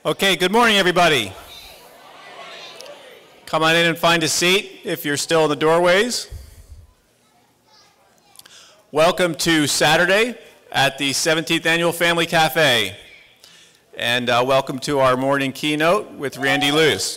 Okay, good morning, everybody. Come on in and find a seat if you're still in the doorways. Welcome to Saturday at the 17th Annual Family Cafe. And welcome to our morning keynote with Randy Lewis.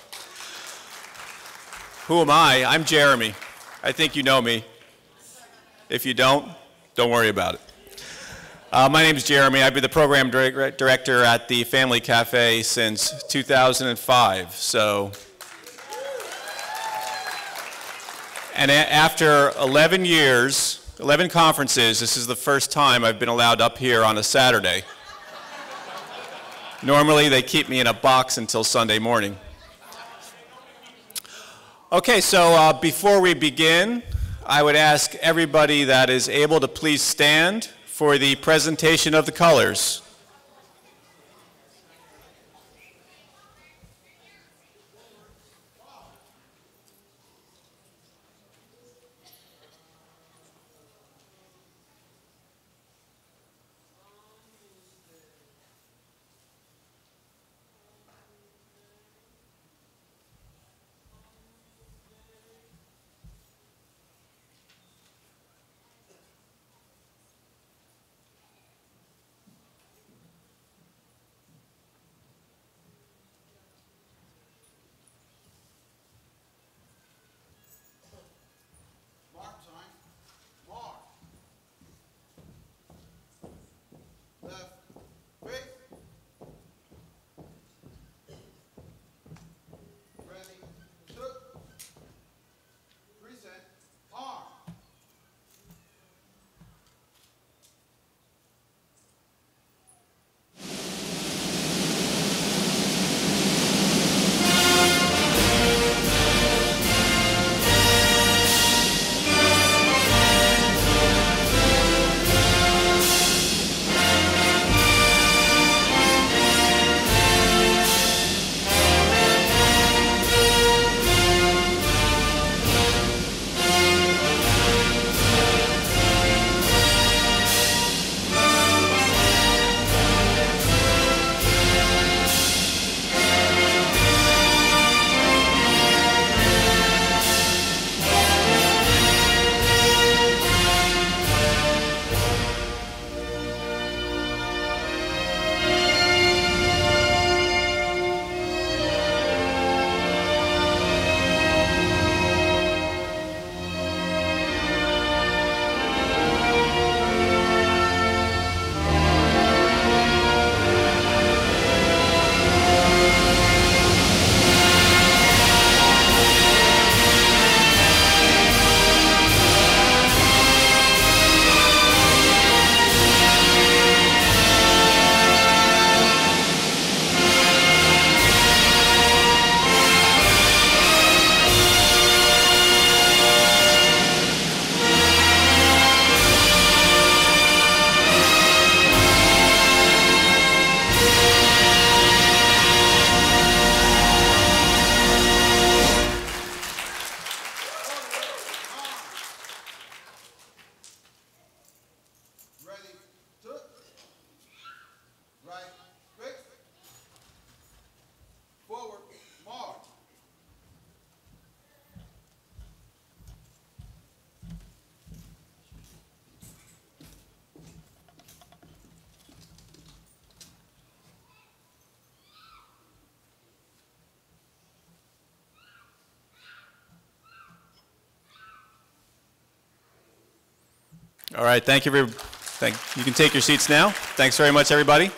Who am I? I'm Jeremy. I think you know me. If you don't worry about it. My name is Jeremy. I've been the program director at the Family Cafe since 2005. And after 11 years, 11 conferences, this is the first time I've been allowed up here on a Saturday. Normally, they keep me in a box until Sunday morning. Okay, so before we begin, I would ask everybody that is able to please stand for the presentation of the colors. All right, thank you. You can take your seats now. Thanks very much, everybody.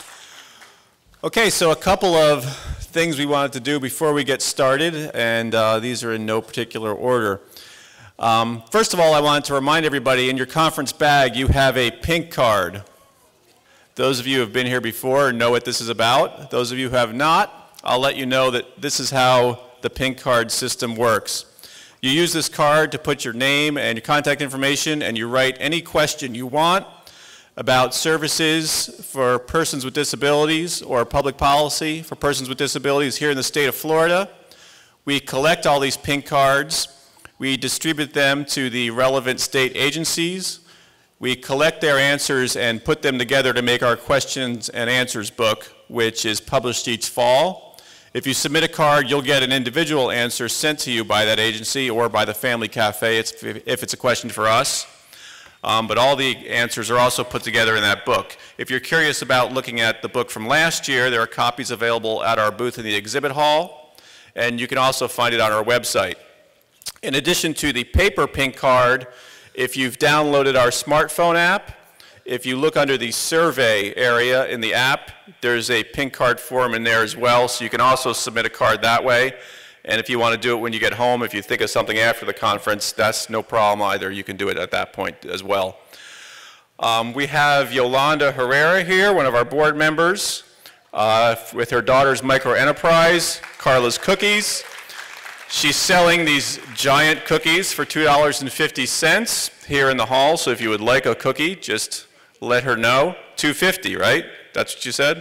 Okay, so a couple of things we wanted to do before we get started, and these are in no particular order. First of all, I wanted to remind everybody, in your conference bag, you have a pink card. Those of you who have been here before know what this is about. Those of you who have not, I'll let you know that this is how the pink card system works. You use this card to put your name and your contact information, and you write any question you want about services for persons with disabilities or public policy for persons with disabilities here in the state of Florida. We collect all these pink cards. We distribute them to the relevant state agencies. We collect their answers and put them together to make our questions and answers book, which is published each fall. If you submit a card, you'll get an individual answer sent to you by that agency or by the Family Cafe if it's a question for us. But all the answers are also put together in that book. If you're curious about looking at the book from last year, there are copies available at our booth in the exhibit hall, and you can also find it on our website. In addition to the paper pink card, if you've downloaded our smartphone app, if you look under the survey area in the app, there's a pink card form in there as well, so you can also submit a card that way. And if you want to do it when you get home, if you think of something after the conference, that's no problem either. You can do it at that point as well. We have Yolanda Herrera here, one of our board members, with her daughter's micro enterprise, Carla's Cookies. She's selling these giant cookies for $2.50 here in the hall, so if you would like a cookie, just let her know. $2.50, right? That's what you said?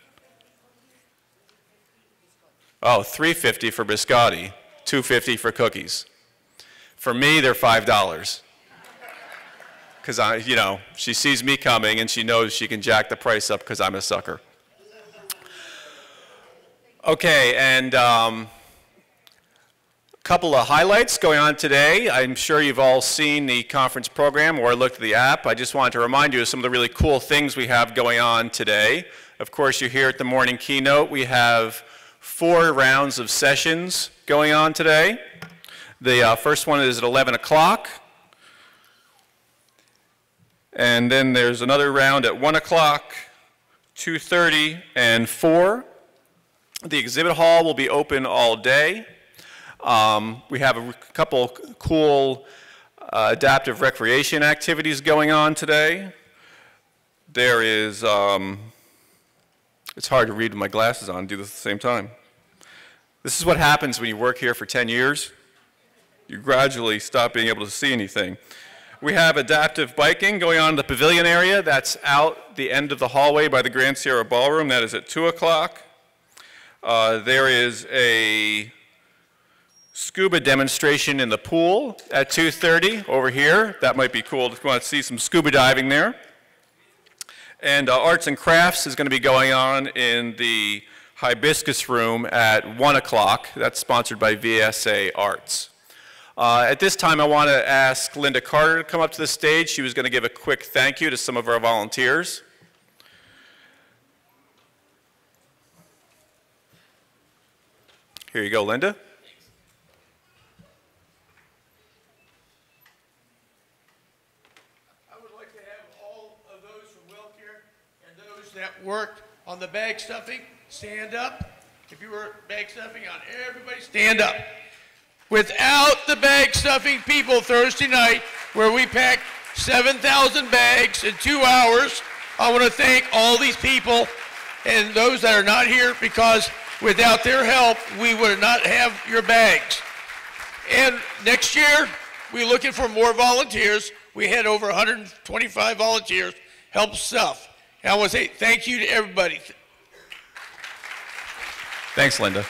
Oh, $3.50 for biscotti, $2.50 for cookies. For me, they're $5. Because, she sees me coming and she knows she can jack the price up because I'm a sucker. Okay, and couple of highlights going on today. I'm sure you've all seen the conference program or looked at the app. I just wanted to remind you of some of the really cool things we have going on today. Of course, you're here at the morning keynote. We have 4 rounds of sessions going on today. The first one is at 11 o'clock. And then there's another round at 1 o'clock, 2:30, and 4. The exhibit hall will be open all day. We have a couple cool adaptive recreation activities going on today. There is, it's hard to read with my glasses on and do this at the same time. This is what happens when you work here for 10 years. You gradually stop being able to see anything. We have adaptive biking going on in the pavilion area. That's out the end of the hallway by the Grand Sierra Ballroom. That is at 2 o'clock. There is a scuba demonstration in the pool at 2:30 over here. That might be cool if you want to see some scuba diving there. And arts and crafts is going to be going on in the hibiscus room at 1 o'clock. That's sponsored by VSA Arts. At this time, I want to ask Linda Carter to come up to the stage. She was going to give a quick thank you to some of our volunteers. Here you go, Linda. That worked on the bag stuffing, stand up. If you were bag stuffing on everybody, stand up. Without the bag stuffing people Thursday night, where we packed 7,000 bags in 2 hours, I want to thank all these people and those that are not here, because without their help, we would not have your bags. And next year, we're looking for more volunteers. We had over 125 volunteers help stuff. And I want to say thank you to everybody. Thanks, Linda.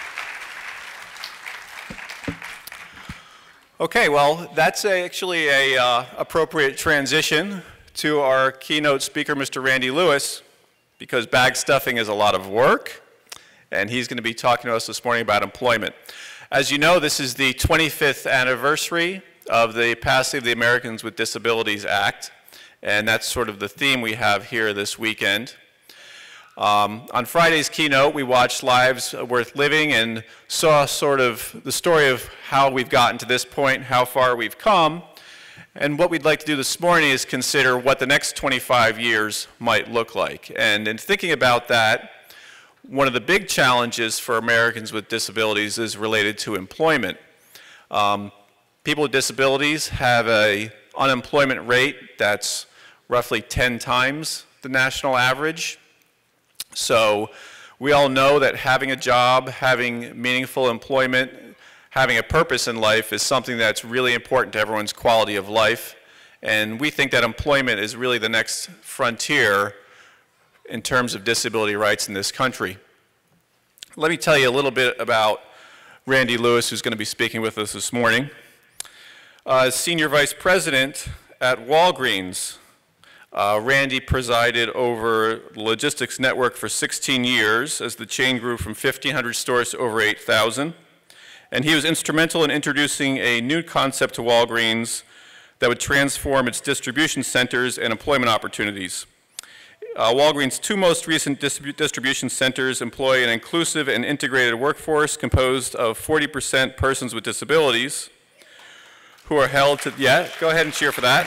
Okay, well, that's actually a appropriate transition to our keynote speaker, Mr. Randy Lewis, because bag stuffing is a lot of work, and he's going to be talking to us this morning about employment. As you know, this is the 25th anniversary of the passing of the Americans with Disabilities Act. And that's sort of the theme we have here this weekend. On Friday's keynote, we watched Lives Worth Living and saw sort of the story of how we've gotten to this point, how far we've come. And what we'd like to do this morning is consider what the next 25 years might look like. And in thinking about that, one of the big challenges for Americans with disabilities is related to employment. People with disabilities have an unemployment rate that's roughly 10 times the national average. So we all know that having a job, having meaningful employment, having a purpose in life is something that's really important to everyone's quality of life. And we think that employment is really the next frontier in terms of disability rights in this country. Let me tell you a little bit about Randy Lewis, who's going to be speaking with us this morning. As Senior Vice President At Walgreens, Randy presided over the logistics network for 16 years as the chain grew from 1,500 stores to over 8,000. And he was instrumental in introducing a new concept to Walgreens that would transform its distribution centers and employment opportunities. Walgreens' two most recent distribution centers employ an inclusive and integrated workforce composed of 40% persons with disabilities who are held to, yeah, go ahead and cheer for that.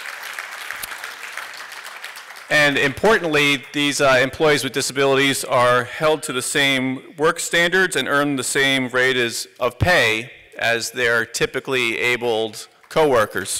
And importantly, these employees with disabilities are held to the same work standards and earn the same rate of pay as their typically abled coworkers.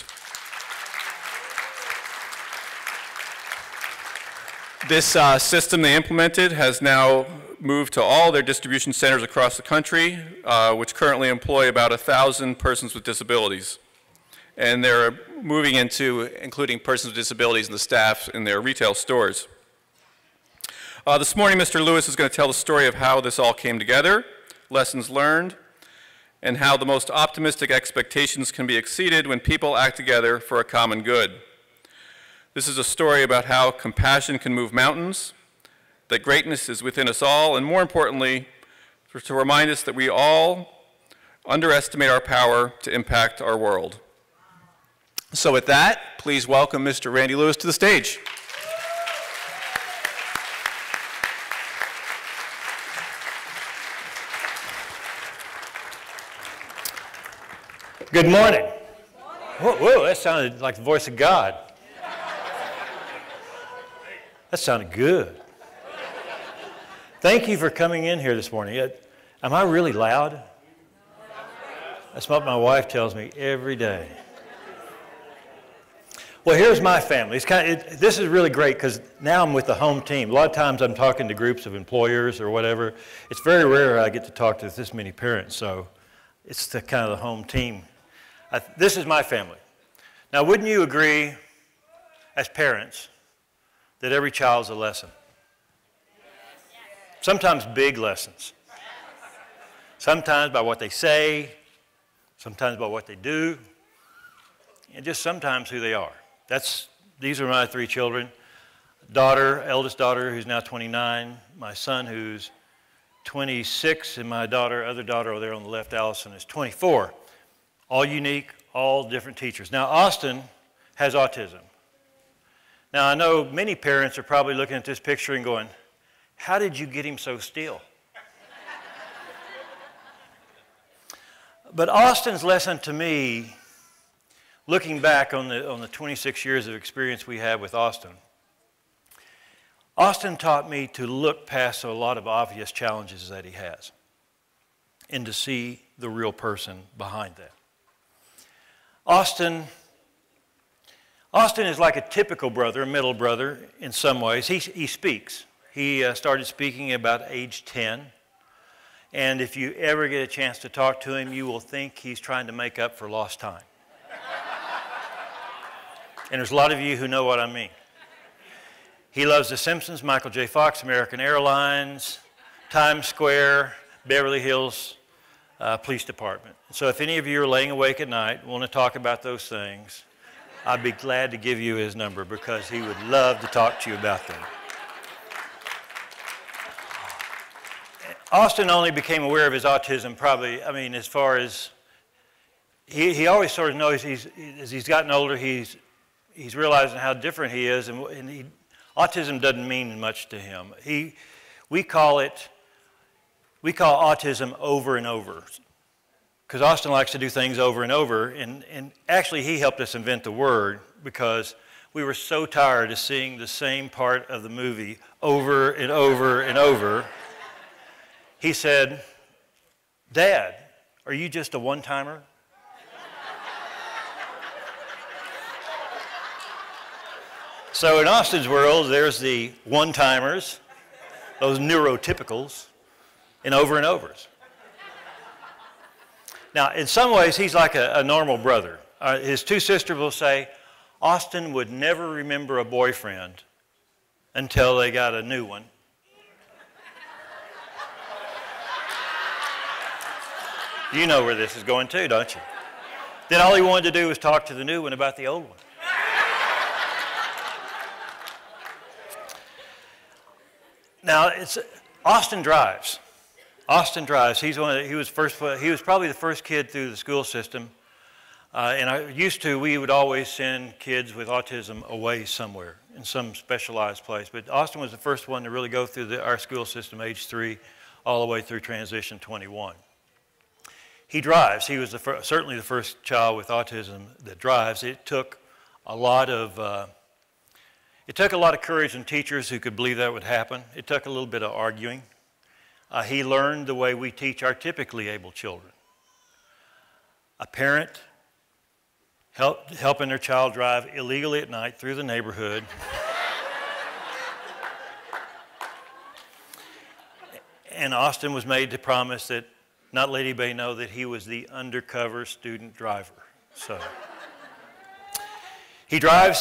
This system they implemented has now moved to all their distribution centers across the country, which currently employ about 1,000 persons with disabilities. And they're moving into including persons with disabilities and the staff in their retail stores. This morning, Mr. Lewis is going to tell the story of how this all came together, lessons learned, and how the most optimistic expectations can be exceeded when people act together for a common good. This is a story about how compassion can move mountains, that greatness is within us all, and more importantly, to remind us that we all underestimate our power to impact our world. So with that, please welcome Mr. Randy Lewis to the stage. Good morning. Whoa, that sounded like the voice of God. That sounded good. Thank you for coming in here this morning. Am I really loud? That's what my wife tells me every day. Well, here's my family. This is really great because now I'm with the home team. A lot of times I'm talking to groups of employers or whatever. It's very rare I get to talk to this many parents, so it's the kind of the home team. This is my family. Now, wouldn't you agree, as parents, that every child's a lesson? Sometimes big lessons. Sometimes by what they say, sometimes by what they do, and just sometimes who they are. These are my three children. Eldest daughter, who's now 29, my son, who's 26, and my other daughter over there on the left, Allison, is 24. All unique, all different teachers. Now, Austin has autism. Now, I know many parents are probably looking at this picture and going, how did you get him so still? But Austin's lesson to me, looking back on the 26 years of experience we have with Austin taught me to look past a lot of obvious challenges that he has and to see the real person behind that. Austin is like a typical brother, a middle brother in some ways. He speaks. He started speaking about age 10. And if you ever get a chance to talk to him, you will think he's trying to make up for lost time. And there's a lot of you who know what I mean. He loves The Simpsons, Michael J. Fox, American Airlines, Times Square, Beverly Hills Police Department. So if any of you are laying awake at night, want to talk about those things, I'd be glad to give you his number because he would love to talk to you about them. Austin only became aware of his autism probably, as far as, he always sort of knows as he's gotten older, he's realizing how different he is, and autism doesn't mean much to him. We call autism over and over, because Austin likes to do things over and over, and actually he helped us invent the word because we were so tired of seeing the same part of the movie over and over and over. He said, "Dad, are you just a one-timer?" So in Austin's world, there's the one-timers, those neurotypicals, and over-and-overs. Now, in some ways, he's like a normal brother. His two sisters will say, Austin would never remember a boyfriend until they got a new one. You know where this is going to, don't you? Then all he wanted to do was talk to the new one about the old one. Now, Austin drives. Austin drives. He was probably the first kid through the school system. We would always send kids with autism away somewhere in some specialized place. But Austin was the first one to really go through our school system, age 3, all the way through transition 21. He drives. He was certainly the first child with autism that drives. It took a lot of courage in teachers who could believe that would happen. It took a little bit of arguing. He learned the way we teach our typically able children. A parent helping their child drive illegally at night through the neighborhood. And Austin was made to promise that not let anybody know that he was the undercover student driver. So he drives.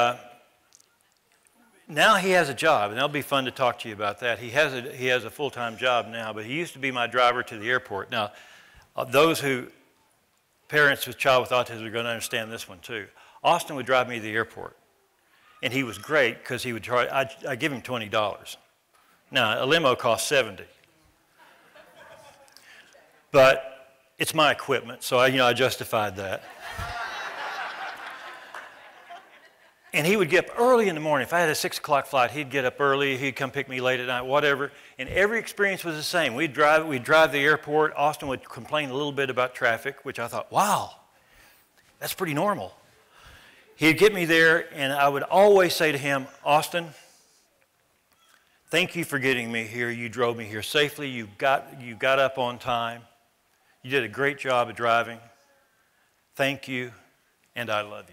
Now he has a job, and that'll be fun to talk to you about that. He has a full-time job now, but he used to be my driver to the airport. Now, parents with child with autism are going to understand this one too. Austin would drive me to the airport, and he was great because he would charge. I'd give him $20. Now, a limo costs $70, but it's my equipment, so I justified that. And he would get up early in the morning. If I had a 6 o'clock flight, he'd get up early. He'd come pick me late at night, whatever. And every experience was the same. We'd drive to the airport. Austin would complain a little bit about traffic, which I thought, wow, that's pretty normal. He'd get me there, and I would always say to him, Austin, thank you for getting me here. You drove me here safely. You got up on time. You did a great job of driving. Thank you, and I love you.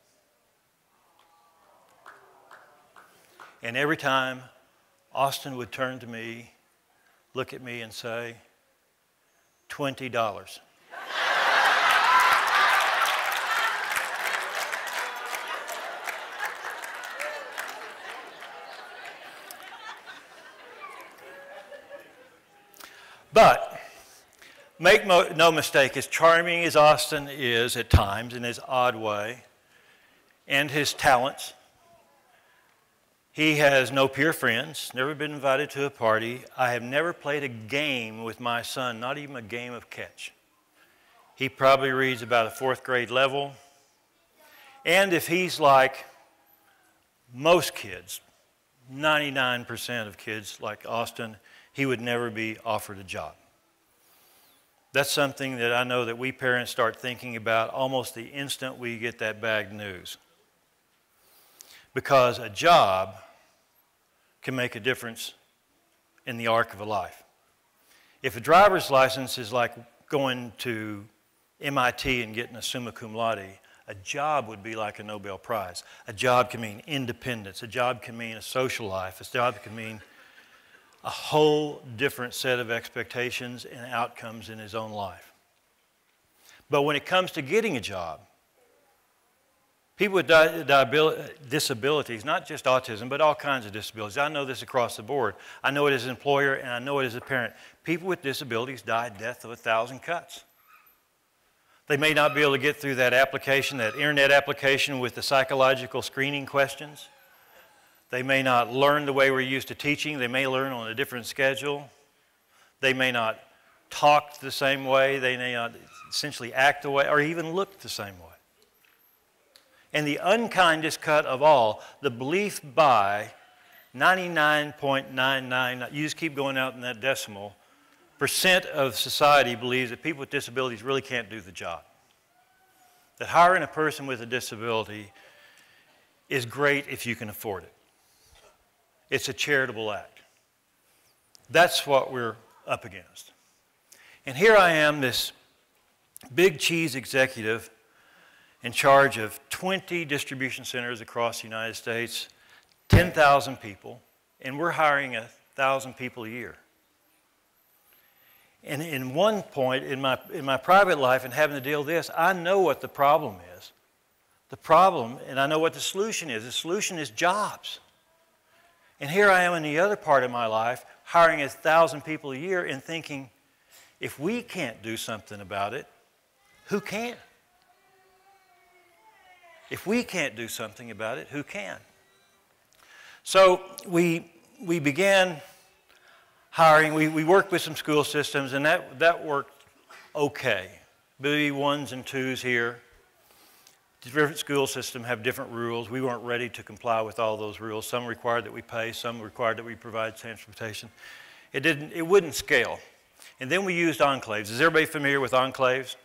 And every time Austin would turn to me, look at me and say, $20. But make no mistake, as charming as Austin is at times in his odd way and his talents, he has no peer friends, never been invited to a party. I have never played a game with my son, not even a game of catch. He probably reads about a 4th grade level. And if he's like most kids, 99% of kids like Austin, he would never be offered a job. That's something that I know that we parents start thinking about almost the instant we get that bad news. Because a job can make a difference in the arc of a life. If a driver's license is like going to MIT and getting a summa cum laude, a job would be like a Nobel Prize. A job can mean independence. A job can mean a social life. A job can mean a whole different set of expectations and outcomes in his own life. But when it comes to getting a job, people with disabilities, not just autism, but all kinds of disabilities. I know this across the board. I know it as an employer, and I know it as a parent. People with disabilities die a death of 1,000 cuts. They may not be able to get through that application, that internet application with the psychological screening questions. They may not learn the way we're used to teaching. They may learn on a different schedule. They may not talk the same way. They may not essentially act the way or even look the same way. And the unkindest cut of all, the belief by 99.99, you just keep going out in that decimal, percent of society believes that people with disabilities really can't do the job. That hiring a person with a disability is great if you can afford it. It's a charitable act. That's what we're up against. And here I am, this big cheese executive in charge of 20 distribution centers across the United States, 10,000 people, and we're hiring 1,000 people a year. And in one point in my private life and having to deal with this, I know what the problem is. The problem, and I know what the solution is. The solution is jobs. And here I am in the other part of my life, hiring 1,000 people a year and thinking, if we can't do something about it, who can? If we can't do something about it, who can? So we began hiring. We worked with some school systems, and that worked okay. Maybe ones and twos here. Different school systems have different rules. We weren't ready to comply with all those rules. Some required that we pay, some required that we provide transportation. It wouldn't scale. And then we used enclaves. Is everybody familiar with enclaves?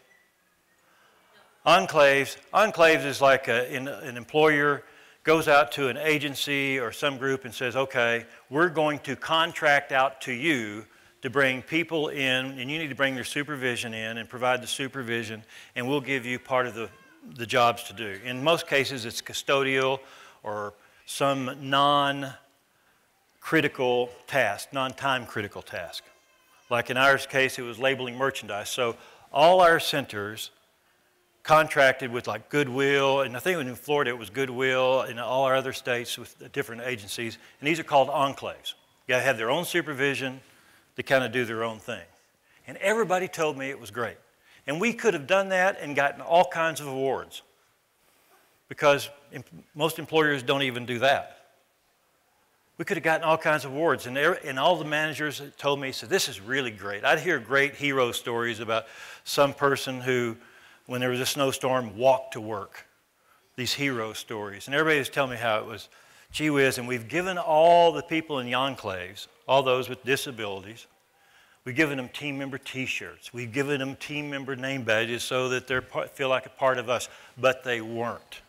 Enclaves is like an employer goes out to an agency or some group and says, okay, we're going to contract out to you to bring people in, and you need to bring their supervision in and provide the supervision, and we'll give you part of the jobs to do. In most cases, it's custodial or some non-critical task, non-time critical task. Like in our case, it was labeling merchandise. So all our centers contracted with like Goodwill, and I think in Florida it was Goodwill, and all our other states with different agencies, and these are called enclaves. You gotta have their own supervision to kind of do their own thing. And everybody told me it was great. And we could have done that and gotten all kinds of awards, because most employers don't even do that. We could have gotten all kinds of awards, and all the managers told me, said, this is really great. I'd hear great hero stories about some person who, when there was a snowstorm, walked to work. These hero stories. And everybody was telling me how it was, gee whiz, and we've given all the people in the enclaves, all those with disabilities, we've given them team member t-shirts. We've given them team member name badges so that they feel like a part of us, but they weren't.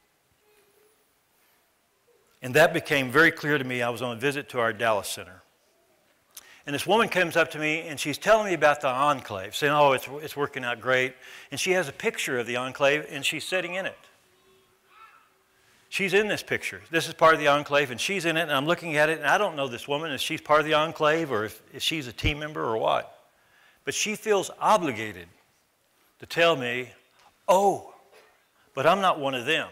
And that became very clear to me. I was on a visit to our Dallas center. And this woman comes up to me, and she's telling me about the enclave, saying, oh, it's working out great. And she has a picture of the enclave, and she's sitting in it. She's in this picture. This is part of the enclave, and she's in it, and I'm looking at it, and I don't know this woman, if she's part of the enclave or if she's a team member or what. But she feels obligated to tell me, oh, but I'm not one of them.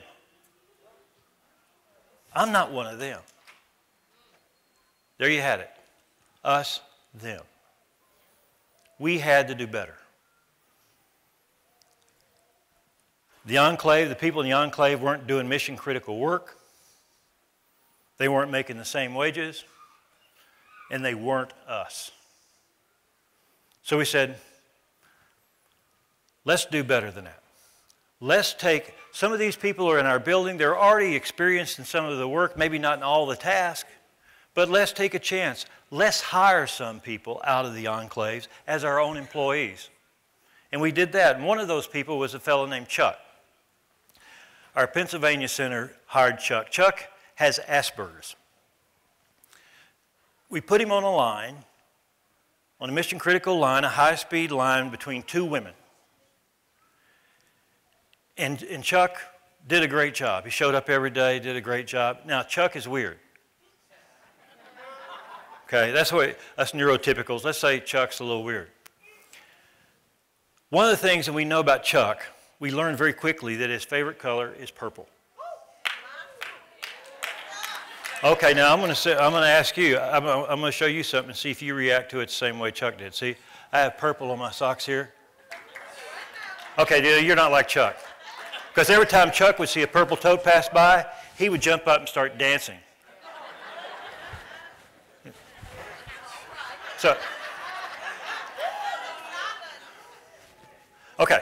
I'm not one of them. There you had it. Us, them. We had to do better. The enclave, the people in the enclave weren't doing mission critical work. They weren't making the same wages, and they weren't us. So we said, let's do better than that. Let's take, some of these people are in our building, they're already experienced in some of the work, maybe not in all the tasks, but let's take a chance. Let's hire some people out of the enclaves as our own employees. And we did that, and one of those people was a fellow named Chuck. Our Pennsylvania center hired Chuck. Chuck has Asperger's. We put him on a line, on a mission critical line, a high-speed line between two women. And Chuck did a great job. He showed up every day, did a great job. Now, Chuck is weird. Okay, that's neurotypicals. Let's say Chuck's a little weird. One of the things that we know about Chuck, we learned very quickly that his favorite color is purple. Okay, now I'm going to ask you, I'm going to show you something and see if you react to it the same way Chuck did. See, I have purple on my socks here. Okay, you're not like Chuck. Because every time Chuck would see a purple toad pass by, he would jump up and start dancing. So, okay.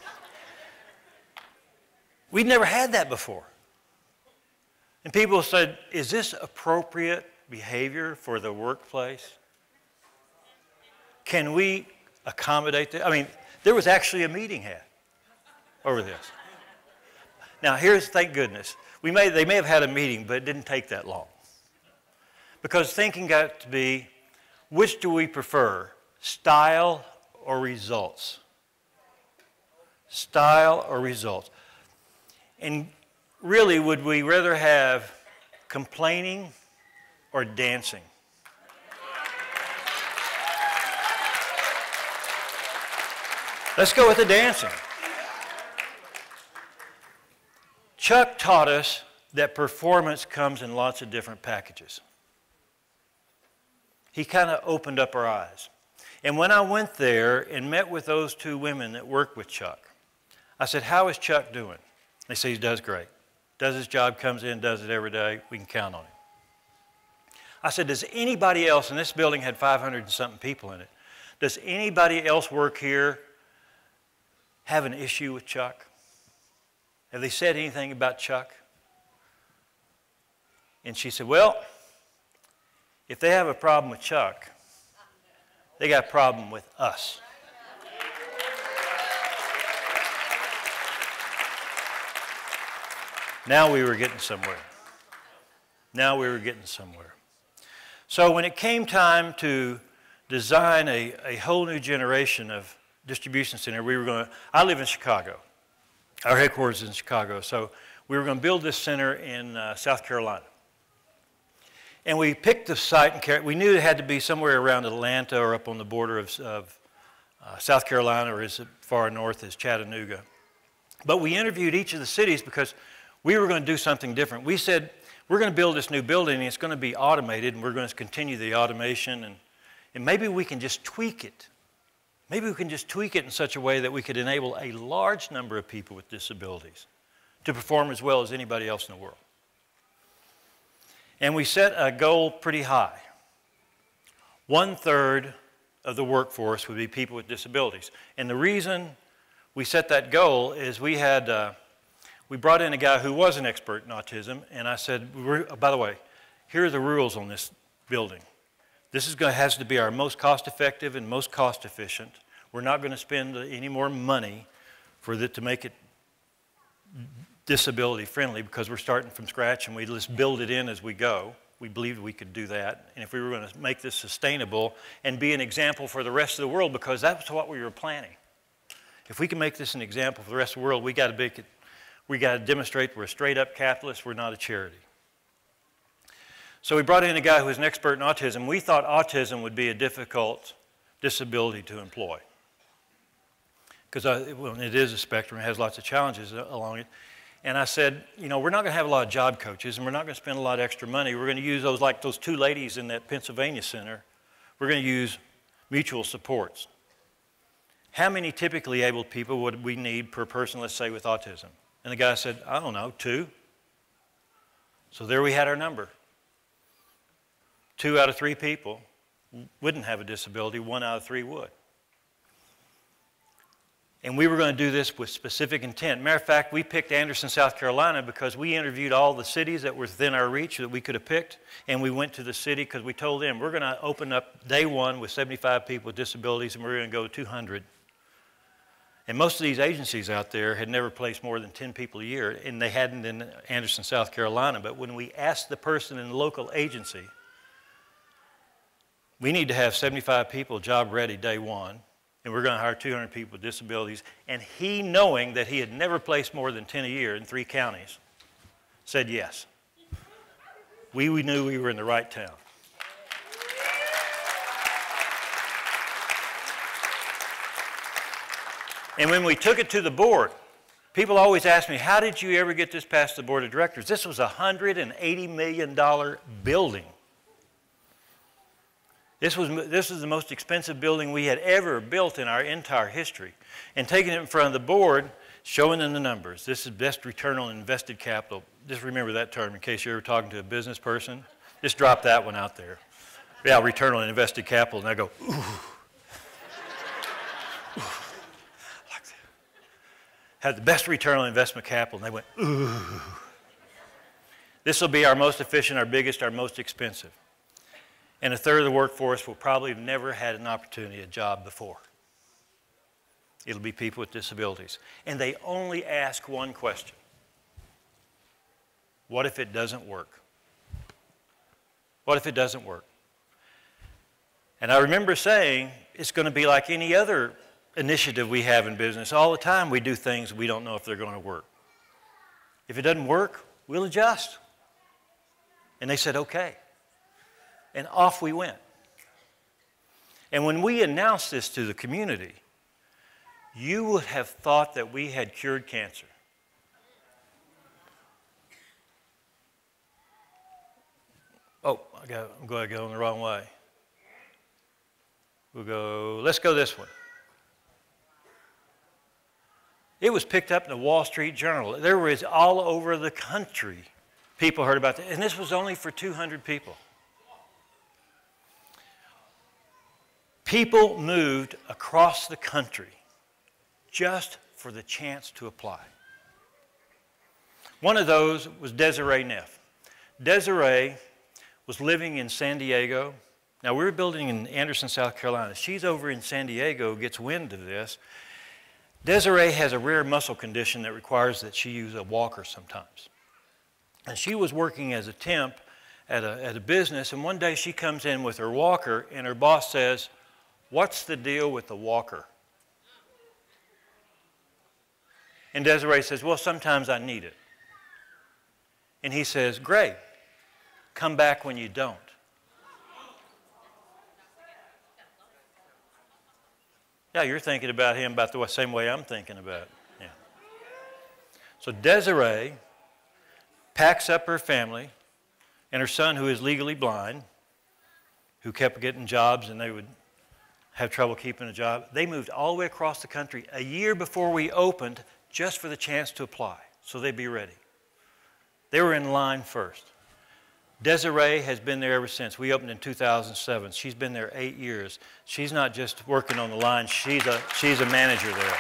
We'd never had that before. And people said, is this appropriate behavior for the workplace? Can we accommodate this? I mean, there was actually a meeting had over this. Now, thank goodness. They may have had a meeting, but it didn't take that long. Because thinking got to be, which do we prefer, style or results? Style or results? And really, would we rather have complaining or dancing? Let's go with the dancing. Chuck taught us that performance comes in lots of different packages. He kind of opened up our eyes. And when I went there and met with those two women that worked with Chuck, I said, how is Chuck doing? They say he does great. Does his job, comes in, does it every day. We can count on him. I said, does anybody else, and this building had 500 and something people in it, does anybody else work here have an issue with Chuck? Have they said anything about Chuck? And she said, well, if they have a problem with Chuck, they got a problem with us. Now we were getting somewhere. Now we were getting somewhere. So when it came time to design a whole new generation of distribution center, I live in Chicago. Our headquarters is in Chicago. So we were going to build this center in South Carolina. And we picked the site, and we knew it had to be somewhere around Atlanta or up on the border of South Carolina or as far north as Chattanooga. But we interviewed each of the cities because we were going to do something different. We said, we're going to build this new building, and it's going to be automated, and we're going to continue the automation, and maybe we can just tweak it. Maybe we can just tweak it in such a way that we could enable a large number of people with disabilities to perform as well as anybody else in the world. And we set a goal pretty high. 1/3 of the workforce would be people with disabilities. And the reason we set that goal is we brought in a guy who was an expert in autism, and I said, by the way, here are the rules on this building. This has to be our most cost-effective and most cost-efficient. We're not going to spend any more money to make it disability-friendly because we're starting from scratch and we just build it in as we go. We believed we could do that. And if we were going to make this sustainable and be an example for the rest of the world, because that's what we were planning. If we can make this an example for the rest of the world, we got to demonstrate we're a straight-up capitalist, we're not a charity. So we brought in a guy who was an expert in autism. We thought autism would be a difficult disability to employ. Because it is a spectrum, it has lots of challenges along it. And I said, we're not going to have a lot of job coaches, and we're not going to spend a lot of extra money. We're going to use those, like those two ladies in that Pennsylvania center. We're going to use mutual supports. How many typically able people would we need per person, let's say, with autism? And the guy said, I don't know, 2. So there we had our number. 2 out of 3 people wouldn't have a disability, 1 out of 3 would. And we were going to do this with specific intent. Matter of fact, we picked Anderson, South Carolina because we interviewed all the cities that were within our reach that we could have picked. And we went to the city because we told them, we're going to open up day 1 with 75 people with disabilities, and we're going to go to 200. And most of these agencies out there had never placed more than 10 people a year, and they hadn't in Anderson, South Carolina. But when we asked the person in the local agency, we need to have 75 people job ready day 1. And we're going to hire 200 people with disabilities. And he, knowing that he had never placed more than 10 a year in 3 counties, said yes. We knew we were in the right town. And when we took it to the board, people always ask me, how did you ever get this past the board of directors? This was a $180 million building. This is the most expensive building we had ever built in our entire history. And taking it in front of the board, showing them the numbers. This is best return on invested capital. Just remember that term in case you're ever talking to a business person. Just drop that one out there. Yeah, return on invested capital. And I go, ooh. Like that. Had the best return on investment capital. And they went, ooh. This will be our most efficient, our biggest, our most expensive. And 1/3 of the workforce will probably have never had an opportunity, a job before. It'll be people with disabilities. And they only ask one question. What if it doesn't work? What if it doesn't work? And I remember saying, it's going to be like any other initiative we have in business. All the time we do things we don't know if they're going to work. If it doesn't work, we'll adjust. And they said, okay. And off we went. And when we announced this to the community, you would have thought that we had cured cancer. Oh, I'm going to go the wrong way. Let's go this one. It was picked up in the Wall Street Journal. There was all over the country people heard about this. And this was only for 200 people. People moved across the country just for the chance to apply. One of those was Desiree Neff. Desiree was living in San Diego. Now, we were building in Anderson, South Carolina. She's over in San Diego, gets wind of this. Desiree has a rare muscle condition that requires that she use a walker sometimes. And she was working as a temp at a business, and one day she comes in with her walker, and her boss says, "What's the deal with the walker?" And Desiree says, "Well, sometimes I need it." And he says, "Great, come back when you don't." Yeah, you're thinking about him about the same way I'm thinking about it. Yeah. So Desiree packs up her family and her son, who is legally blind, who kept getting jobs and they would have trouble keeping a job. They moved all the way across the country a year before we opened just for the chance to apply, so they'd be ready. They were in line first. Desiree has been there ever since. We opened in 2007. She's been there 8 years. She's not just working on the line, she's a manager there.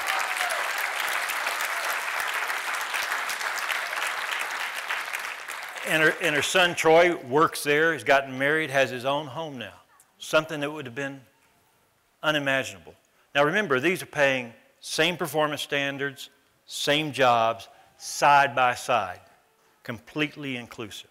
And her son Troy works there, he's gotten married, has his own home now. Something that would have been unimaginable. Now remember, these are paying same performance standards, same jobs, side by side, completely inclusive.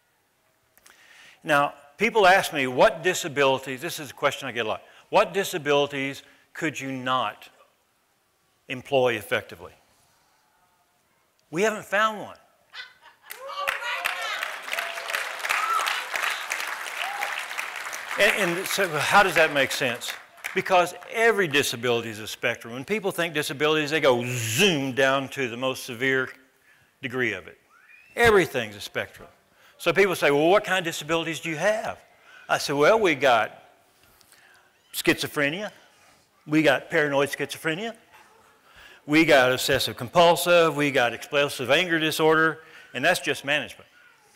Now, people ask me, what disabilities, this is a question I get a lot, what disabilities could you not employ effectively? We haven't found one. And so how does that make sense? Because every disability is a spectrum. When people think disabilities, they go zoom down to the most severe degree of it. Everything's a spectrum. So people say, well, what kind of disabilities do you have? I said, well, we got schizophrenia. We got paranoid schizophrenia. We got obsessive compulsive. We got explosive anger disorder. And that's just management.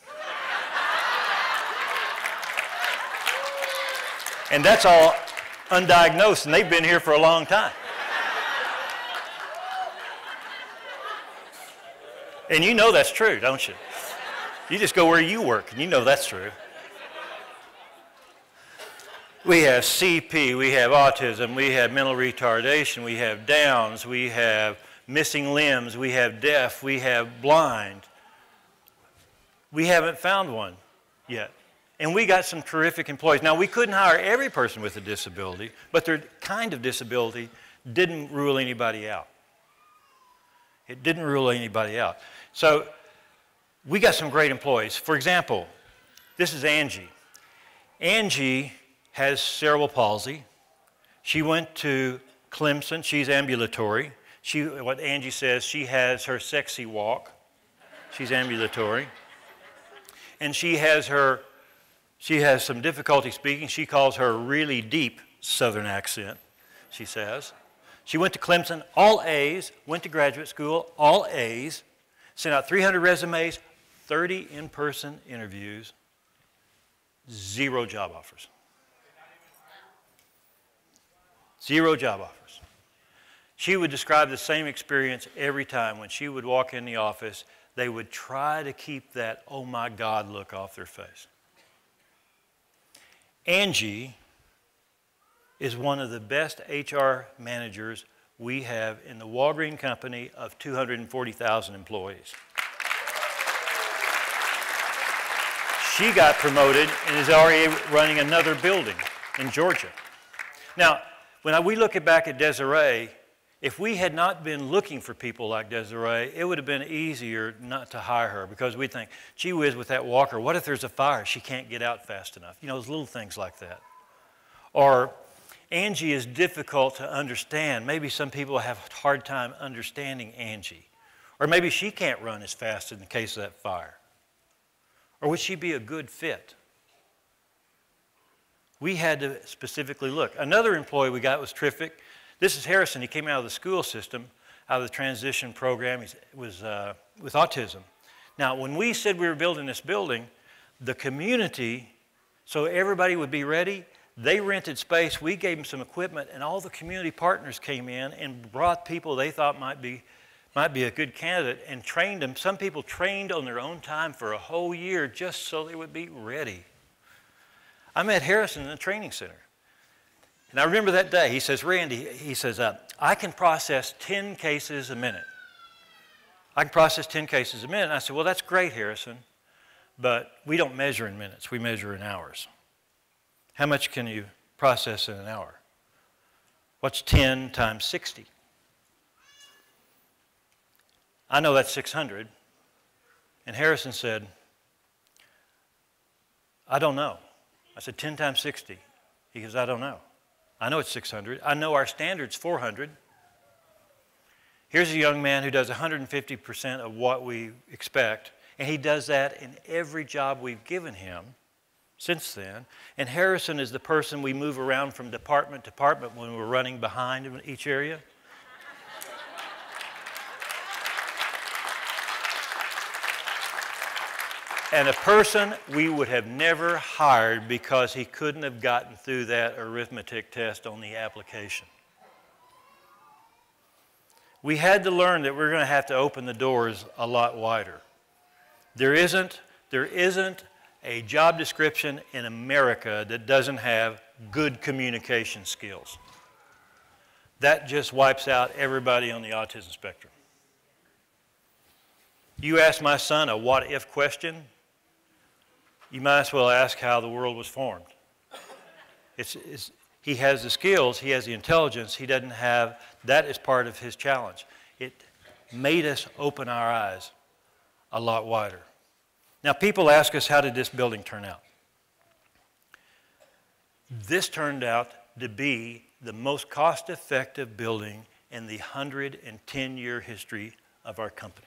And that's all undiagnosed, and they've been here for a long time. And you know that's true, don't you? You just go where you work, and you know that's true. We have CP, we have autism, we have mental retardation, we have Downs, we have missing limbs, we have deaf, we have blind. We haven't found one yet. And we got some terrific employees. Now, we couldn't hire every person with a disability, but their kind of disability didn't rule anybody out. It didn't rule anybody out. So we got some great employees. For example, this is Angie. Angie has cerebral palsy. She went to Clemson. She's ambulatory. What Angie says, she has her sexy walk. She's ambulatory. And she has some difficulty speaking. She calls her really deep Southern accent, she says. She went to Clemson, all A's, went to graduate school, all A's, sent out 300 resumes, 30 in-person interviews, 0 job offers. 0 job offers. She would describe the same experience every time. When she would walk in the office, they would try to keep that, oh my God, look off their face. Angie is one of the best HR managers we have in the Walgreens company of 240,000 employees. She got promoted and is already running another building in Georgia. Now, when we look back at Desiree, if we had not been looking for people like Desiree, it would have been easier not to hire her, because we'd think, gee whiz, with that walker, what if there's a fire? She can't get out fast enough. You know, those little things like that. Or Angie is difficult to understand. Maybe some people have a hard time understanding Angie. Or maybe she can't run as fast in the case of that fire. Or would she be a good fit? We had to specifically look. Another employee we got was terrific. This is Harrison. He came out of the school system, out of the transition program. He was with autism. Now, when we said we were building this building, the community, so everybody would be ready, They rented space, we gave them some equipment, and all the community partners came in and brought people they thought might be a good candidate and trained them. Some people trained on their own time for a whole year just so they would be ready. I met Harrison in the training center. And I remember that day, he says, Randy, he says, I can process 10 cases a minute. I can process 10 cases a minute. And I said, well, that's great, Harrison, but we don't measure in minutes, we measure in hours. How much can you process in an hour? What's 10 times 60? I know that's 600. And Harrison said, I don't know. I said, 10 times 60. He goes, I don't know. I know it's 600. I know our standard's 400. Here's a young man who does 150% of what we expect, and he does that in every job we've given him since then. And Harrison is the person we move around from department to department when we're running behind in each area. And a person we would have never hired because he couldn't have gotten through that arithmetic test on the application. We had to learn that we're going to have to open the doors a lot wider. There isn't a job description in America that doesn't have good communication skills. That just wipes out everybody on the autism spectrum. You ask my son a what-if question, you might as well ask how the world was formed. He has the skills, he has the intelligence, he doesn't have, that is part of his challenge. It made us open our eyes a lot wider. Now, people ask us, how did this building turn out? This turned out to be the most cost-effective building in the 110-year history of our company.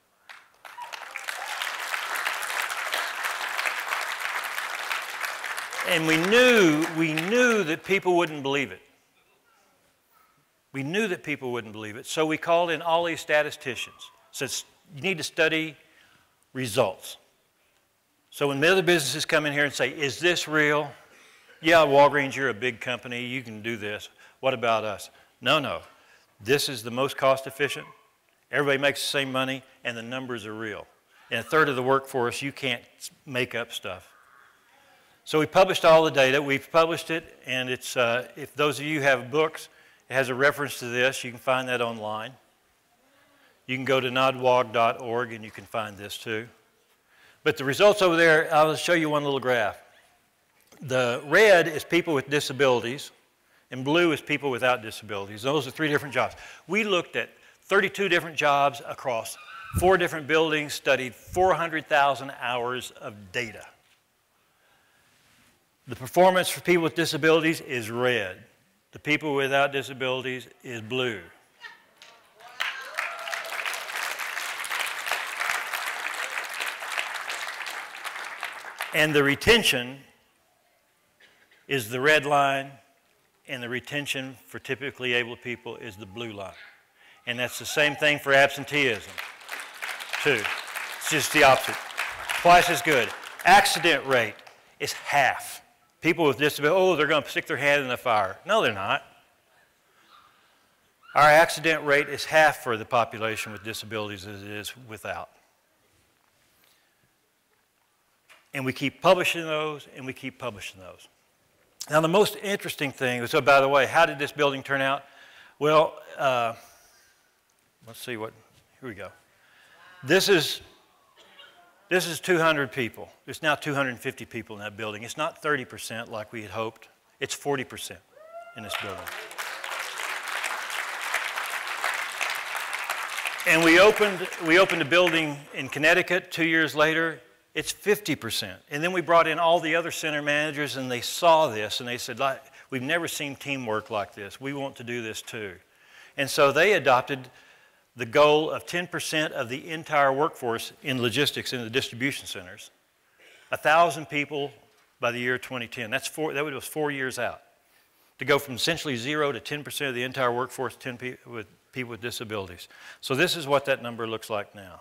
And we knew that people wouldn't believe it. We knew that people wouldn't believe it, so we called in all these statisticians. Said, you need to study results. So when the other businesses come in here and say, is this real? Yeah, Walgreens, you're a big company, you can do this. What about us? No. This is the most cost efficient. Everybody makes the same money, and the numbers are real. And a third of the workforce, you can't make up stuff. So we published all the data. We've published it, and it's, if those of you have books, it has a reference to this. You can find that online. You can go to nodwog.org, and you can find this too. But the results over there, I'll show you one little graph. The red is people with disabilities, and blue is people without disabilities. Those are 3 different jobs. We looked at 32 different jobs across 4 different buildings, studied 400,000 hours of data. The performance for people with disabilities is red. The people without disabilities is blue. And the retention is the red line, and the retention for typically able people is the blue line. And that's the same thing for absenteeism, too. It's just the opposite. Twice as good. Accident rate is half. People with disability, oh, they're going to stick their hand in the fire. No, they're not. Our accident rate is half for the population with disabilities as it is without. And we keep publishing those, and we keep publishing those. Now, the most interesting thing, so by the way, how did this building turn out? Well, let's see what, here we go. This is 200 people. There's now 250 people in that building. It's not 30% like we had hoped. It's 40% in this building. And we opened a building in Connecticut 2 years later. It's 50%. And then we brought in all the other center managers, and they saw this, and they said, we've never seen teamwork like this. We want to do this too. And so they adopted the goal of 10% of the entire workforce in logistics in the distribution centers, 1,000 people by the year 2010. That was 4 years out. To go from essentially 0 to 10% of the entire workforce, 10 people with disabilities. So this is what that number looks like now.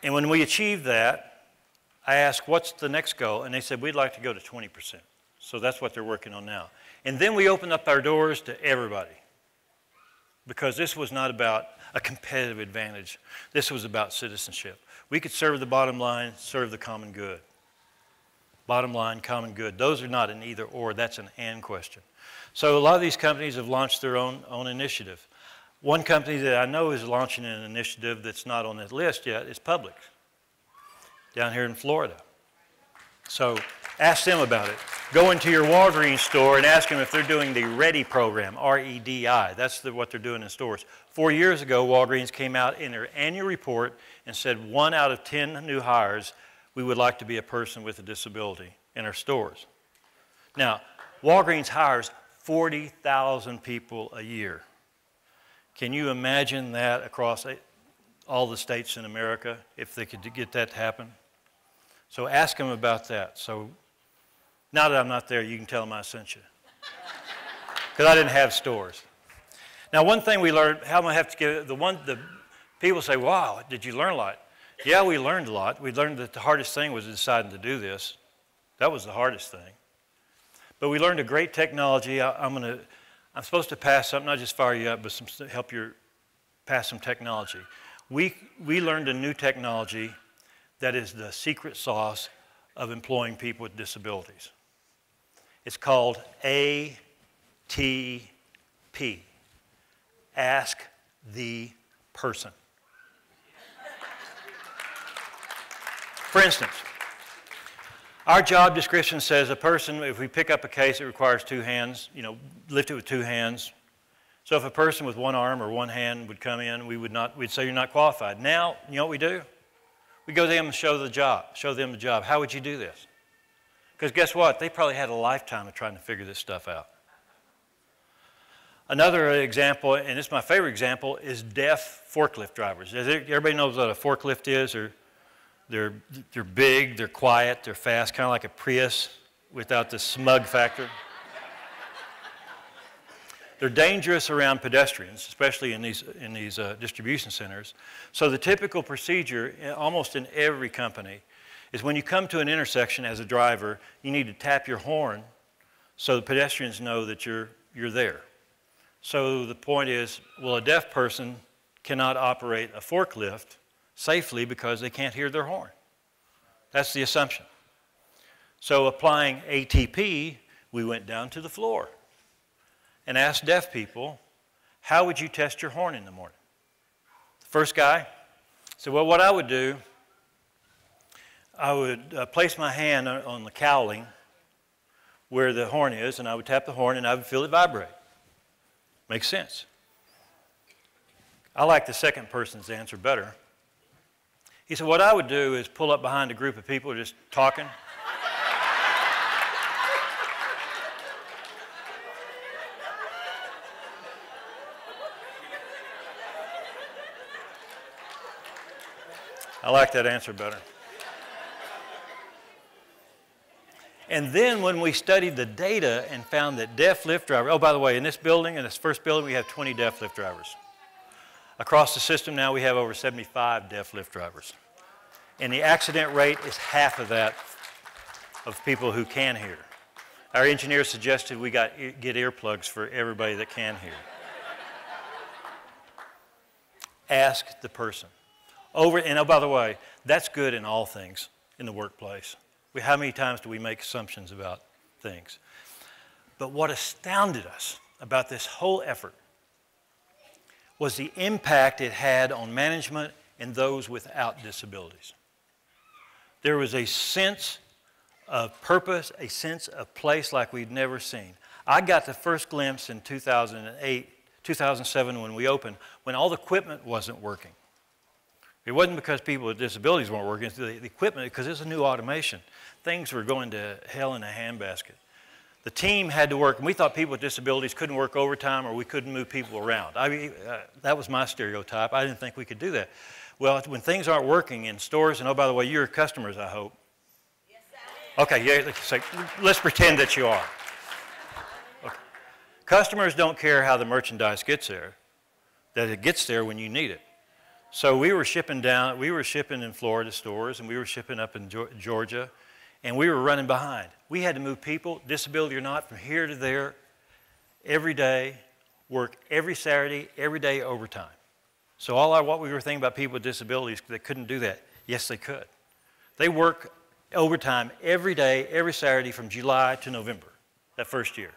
And when we achieved that, I asked, what's the next goal? And they said, we'd like to go to 20%. So that's what they're working on now. And then we opened up our doors to everybody, because this was not about a competitive advantage. This was about citizenship. We could serve the bottom line, serve the common good. Bottom line, common good. Those are not an either or, that's an and question. So a lot of these companies have launched their own initiative. One company that I know is launching an initiative that's not on that list yet is Publix, down here in Florida. So ask them about it. Go into your Walgreens store and ask them if they're doing the READY program, R-E-D-I. That's what they're doing in stores. 4 years ago, Walgreens came out in their annual report and said 1 out of 10 new hires, we would like to be a person with a disability in our stores. Now, Walgreens hires 40,000 people a year. Can you imagine that across all the states in America, if they could get that to happen? So ask them about that. So now that I'm not there, you can tell them I sent you. Because I didn't have stores. Now, one thing we learned, how am I have to give, the people say, wow, did you learn a lot? Yeah, we learned a lot. We learned that the hardest thing was deciding to do this. That was the hardest thing. But we learned a great technology. I'm supposed to pass something, not just fire you up, but help you pass some technology. We learned a new technology that is the secret sauce of employing people with disabilities. It's called ATP. Ask the person. For instance, our job description says a person, if we pick up a case that requires 2 hands, lift it with 2 hands. So if a person with 1 arm or 1 hand would come in, we'd say you're not qualified. Now, you know what we do? We go to them and show them the job. How would you do this? Because guess what? They probably had a lifetime of trying to figure this stuff out. Another example, and it's my favorite example, is deaf forklift drivers. Everybody knows what a forklift is. They're big, they're quiet, they're fast, kind of like a Prius without the smug factor. They're dangerous around pedestrians, especially in these distribution centers. So the typical procedure, almost in every company, is when you come to an intersection as a driver, you need to tap your horn so the pedestrians know that you're there. So the point is, well, a deaf person cannot operate a forklift safely because they can't hear their horn. That's the assumption. So applying ATP, we went down to the floor and asked deaf people, how would you test your horn in the morning? The first guy said, well, what I would do, I would place my hand on the cowling where the horn is, and I would tap the horn, and I would feel it vibrate. Makes sense. I like the second person's answer better. He said, what I would do is pull up behind a group of people just talking. I like that answer better. And then when we studied the data and found that deaf lift drivers, oh, by the way, in this building, in this first building, we have 20 deaf lift drivers. Across the system now, we have over 75 deaf lift drivers. And the accident rate is half of that of people who can hear. Our engineers suggested we get earplugs for everybody that can hear. Ask the person. And oh, by the way, that's good in all things in the workplace. How many times do we make assumptions about things? But what astounded us about this whole effort was the impact it had on management and those without disabilities. There was a sense of purpose, a sense of place like we'd never seen. I got the first glimpse in 2008, 2007 when we opened, when all the equipment wasn't working. It wasn't because people with disabilities weren't working, it's the equipment, because it's a new automation. Things were going to hell in a handbasket. The team had to work, and we thought people with disabilities couldn't work overtime or we couldn't move people around. That was my stereotype. I didn't think we could do that. Well, when things aren't working in stores, and oh, by the way, you're customers, I hope. Yes, I am. Okay, yeah, let's pretend that you are. Okay. Customers don't care how the merchandise gets there, that it gets there when you need it. So we were shipping in Florida stores, and we were shipping up in Georgia, and we were running behind. We had to move people, disability or not, from here to there every day, work every Saturday, every day overtime. So what we were thinking about people with disabilities, they couldn't do that. Yes, they could. They work overtime every day, every Saturday from July to November, that first year.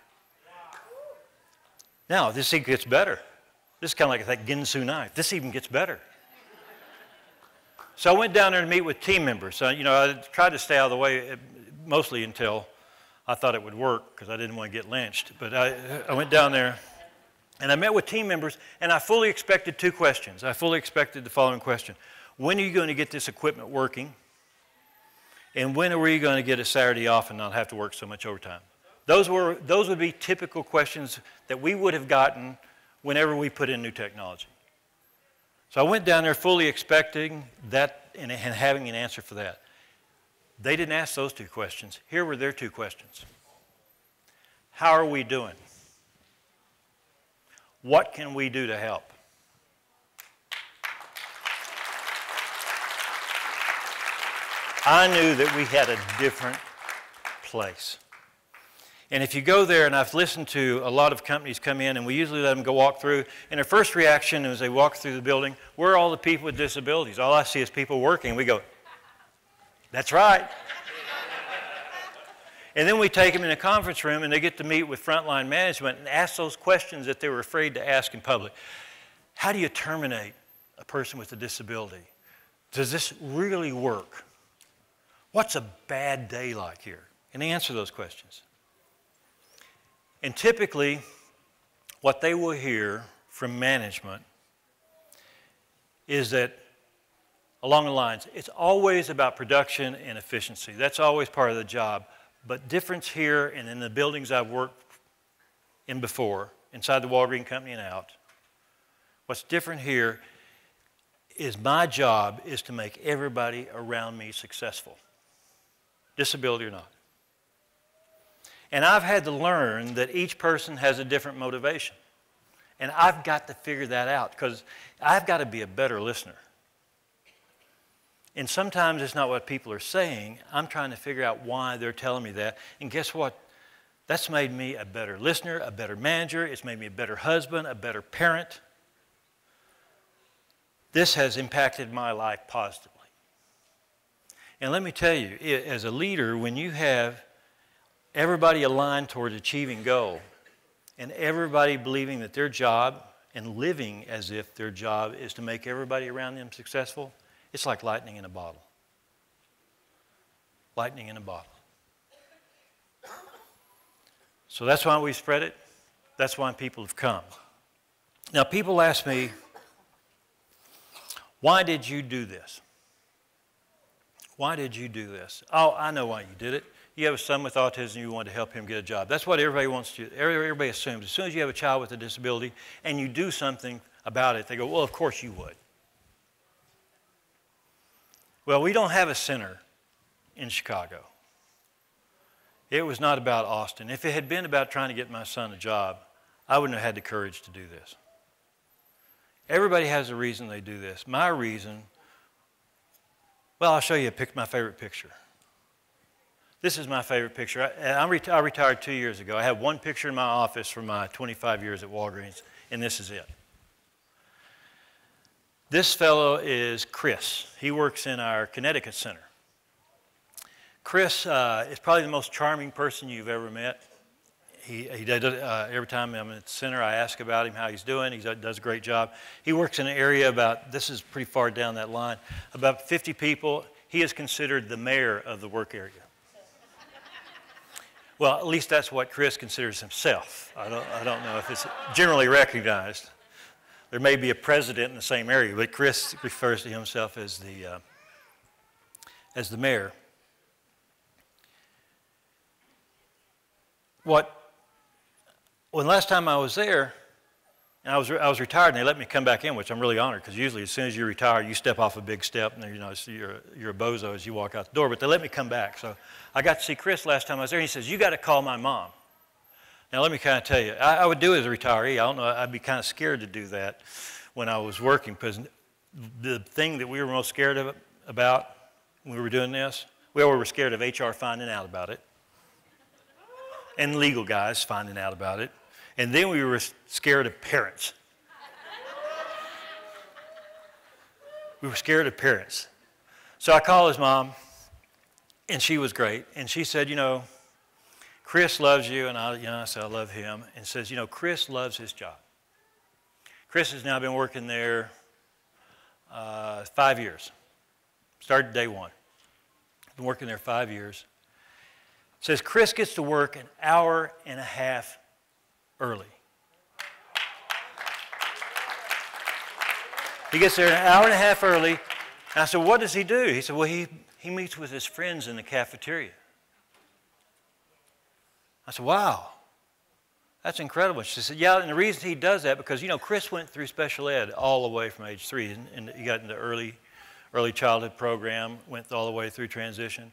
Now, this even gets better. This is kind of like that Ginsu knife. This even gets better. So I went down there to meet with team members. So, I tried to stay out of the way mostly until I thought it would work because I didn't want to get lynched. But I went down there and I met with team members, and I fully expected two questions. I fully expected the following question. When are you going to get this equipment working? And when are we going to get a Saturday off and not have to work so much overtime? Those would be typical questions that we would have gotten whenever we put in new technology. So I went down there fully expecting that and having an answer for that. They didn't ask those two questions. Here were their two questions. How are we doing? What can we do to help? I knew that we had a different place. And if you go there, and I've listened to a lot of companies come in, and we usually let them go walk through, and their first reaction as they walk through the building, where are all the people with disabilities? All I see is people working. We go, that's right. And then we take them in a conference room, and they get to meet with frontline management and ask those questions that they were afraid to ask in public. How do you terminate a person with a disability? Does this really work? What's a bad day like here? And they answer those questions. And typically, what they will hear from management is that, along the lines, it's always about production and efficiency. That's always part of the job. But difference here and in the buildings I've worked in before, inside the Walgreens company and out, what's different here is my job is to make everybody around me successful, disability or not. And I've had to learn that each person has a different motivation. And I've got to figure that out because I've got to be a better listener. And sometimes it's not what people are saying. I'm trying to figure out why they're telling me that. And guess what? That's made me a better listener, a better manager. It's made me a better husband, a better parent. This has impacted my life positively. And let me tell you, as a leader, when you have everybody aligned toward achieving goal, and everybody believing that their job and living as if their job is to make everybody around them successful, it's like lightning in a bottle. Lightning in a bottle. So that's why we spread it. That's why people have come. Now, people ask me, why did you do this? Why did you do this? Oh, I know why you did it. You have a son with autism, you want to help him get a job. That's what everybody wants to do. Everybody assumes as soon as you have a child with a disability and you do something about it, they go, well, of course you would. Well, we don't have a center in Chicago. It was not about Austin. If it had been about trying to get my son a job, I wouldn't have had the courage to do this. Everybody has a reason they do this. My reason, well, I'll show you my favorite picture. This is my favorite picture. I retired 2 years ago. I have one picture in my office from my 25 years at Walgreens, and this is it. This fellow is Chris. He works in our Connecticut Center. Chris is probably the most charming person you've ever met. Every time I'm at the center, I ask about him, how he's doing. He does a great job. He works in an area this is pretty far down that line, about 50 people. He is considered the mayor of the work area. Well, at least that's what Chris considers himself. I don't know if it's generally recognized. There may be a president in the same area, but Chris refers to himself as the mayor. When last time I was there, and I was retired, and they let me come back in, which I'm really honored, because usually as soon as you retire, you step off a big step, and you're a bozo as you walk out the door. But they let me come back, so I got to see Chris last time I was there. And he says, "You got to call my mom." Now let me kind of tell you, I would do it as a retiree. I don't know, I'd be kind of scared to do that when I was working, because the thing that we were most scared about when we were doing this, we were scared of HR finding out about it and legal guys finding out about it. And then we were scared of parents. We were scared of parents. So I called his mom, and she was great. And she said, you know, Chris loves you. And I said, I love him. And says, you know, Chris loves his job. Chris has now been working there 5 years. Started day one. Been working there 5 years. Says Chris gets to work an hour and a half early. He gets there an hour and a half early. And I said, what does he do? He said, well, he meets with his friends in the cafeteria. I said, wow, that's incredible. She said, yeah, and the reason he does that, because, you know, Chris went through special ed all the way from age 3, and he got into early childhood program, went all the way through transition.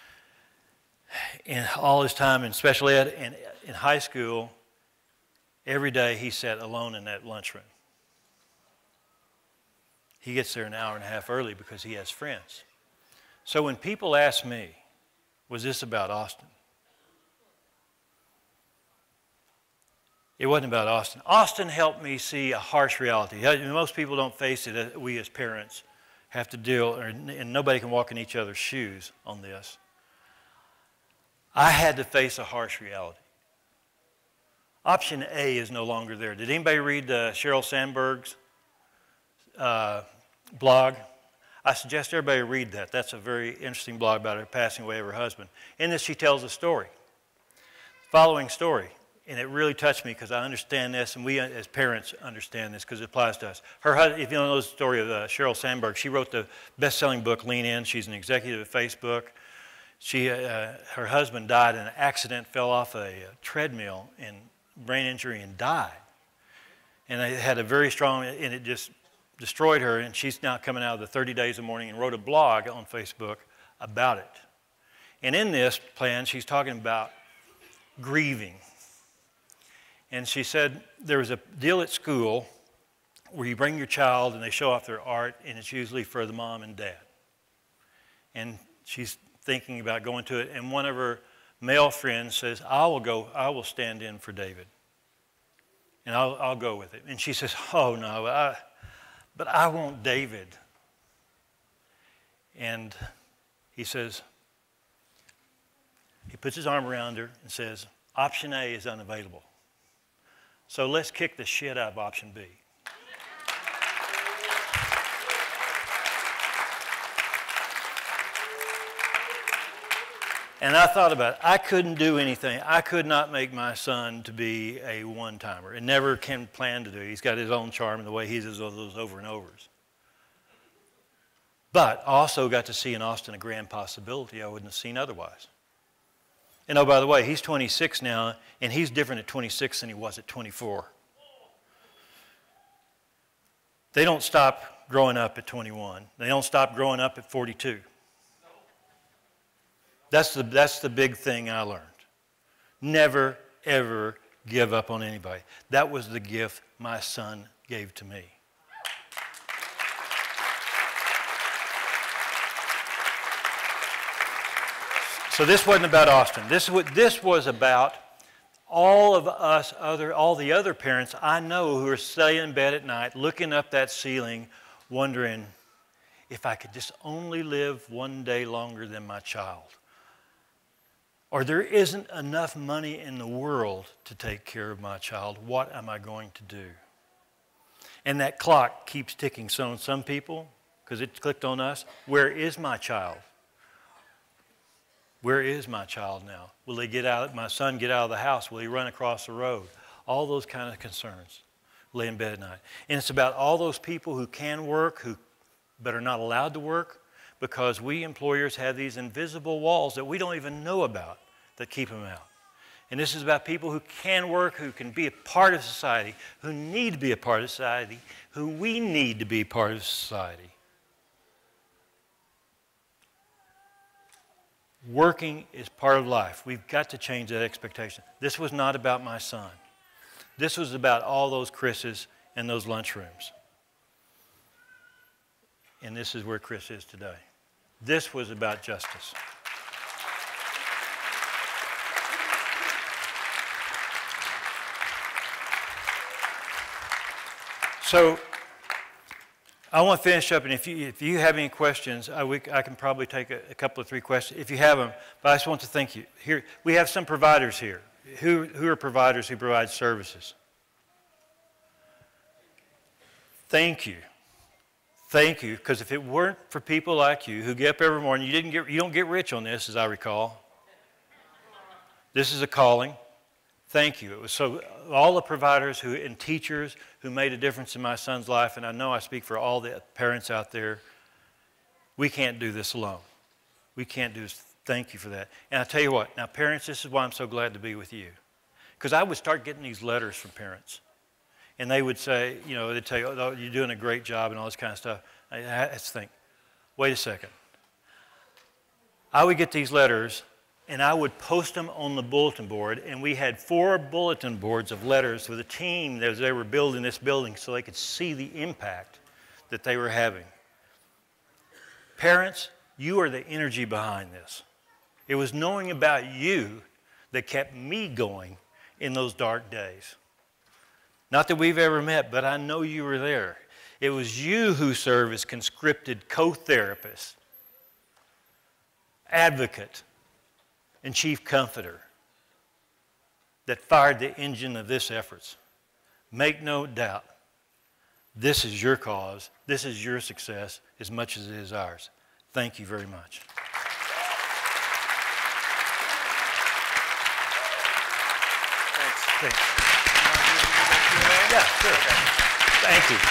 And all his time in special ed and in high school, every day he sat alone in that lunchroom. He gets there an hour and a half early because he has friends. So when people ask me, was this about Austin? It wasn't about Austin. Austin helped me see a harsh reality. Most people don't face it. We as parents have to deal, and nobody can walk in each other's shoes on this. I had to face a harsh reality. Option A is no longer there. Did anybody read Sheryl Sandberg's blog? I suggest everybody read that. That's a very interesting blog about her passing away of her husband. In this, she tells a story. Following story. And it really touched me because I understand this, and we as parents understand this because it applies to us. Her husband, if you don't know the story of Sheryl Sandberg, she wrote the best-selling book, Lean In. She's an executive at Facebook. Her husband died in an accident, fell off a treadmill, and brain injury, and died. And it had a very strong, and it just destroyed her. And she's now coming out of the 30 Days of Mourning and wrote a blog on Facebook about it. And in this plan, she's talking about grieving. And she said there was a deal at school where you bring your child and they show off their art, and it's usually for the mom and dad. And she's thinking about going to it, and one of her male friends says, I will stand in for David. And I'll go with it. And she says, oh no, but I want David. And he says, he puts his arm around her and says, option A is unavailable. So let's kick the shit out of option B. And I thought about it. I couldn't do anything. I could not make my son to be a one-timer. And never can plan to do. He's got his own charm in the way he does those over and overs. But I also got to see in Austin a grand possibility I wouldn't have seen otherwise. And oh, by the way, he's 26 now, and he's different at 26 than he was at 24. They don't stop growing up at 21. They don't stop growing up at 42. That's the big thing I learned. Never, ever give up on anybody. That was the gift my son gave to me. So this wasn't about Austin. This was about all of us, all the other parents I know who are staying in bed at night, looking up that ceiling, wondering if I could just only live one day longer than my child. Or there isn't enough money in the world to take care of my child. What am I going to do? And that clock keeps ticking. So on some people, because it clicked on us, where is my child? Where is my child now? Will my son get out of the house? Will he run across the road? All those kind of concerns. Lay in bed at night. And it's about all those people who can work, but are not allowed to work, because we employers have these invisible walls that we don't even know about that keep them out. And this is about people who can work, who can be a part of society, who need to be a part of society, who we need to be part of society. Working is part of life. We've got to change that expectation. This was not about my son. This was about all those Chris's in those lunchrooms. And this is where Chris is today. This was about justice. So I want to finish up, and if you have any questions, I can probably take a couple of 3 questions if you have them. But I just want to thank you. Here we have some providers here. Who are providers who provide services? Thank you. Thank you, because if it weren't for people like you who get up every morning, you don't get rich on this, as I recall. This is a calling. Thank you. It was so all the providers and teachers who made a difference in my son's life, and I know I speak for all the parents out there. We can't do this alone. We can't do this. Thank you for that. And I tell you what, now parents, this is why I'm so glad to be with you, because I would start getting these letters from parents. And they would say, you know, they'd tell you, oh, you're doing a great job and all this kind of stuff. I had to think, wait a second. I would get these letters and I would post them on the bulletin board, and we had 4 bulletin boards of letters with a team as they were building this building so they could see the impact that they were having. Parents, you are the energy behind this. It was knowing about you that kept me going in those dark days. Not that we've ever met, but I know you were there. It was you who served as conscripted co-therapist, advocate, and chief comforter that fired the engine of this efforts. Make no doubt, this is your cause, this is your success as much as it is ours. Thank you very much. Thanks. Yeah, sure. Thank you.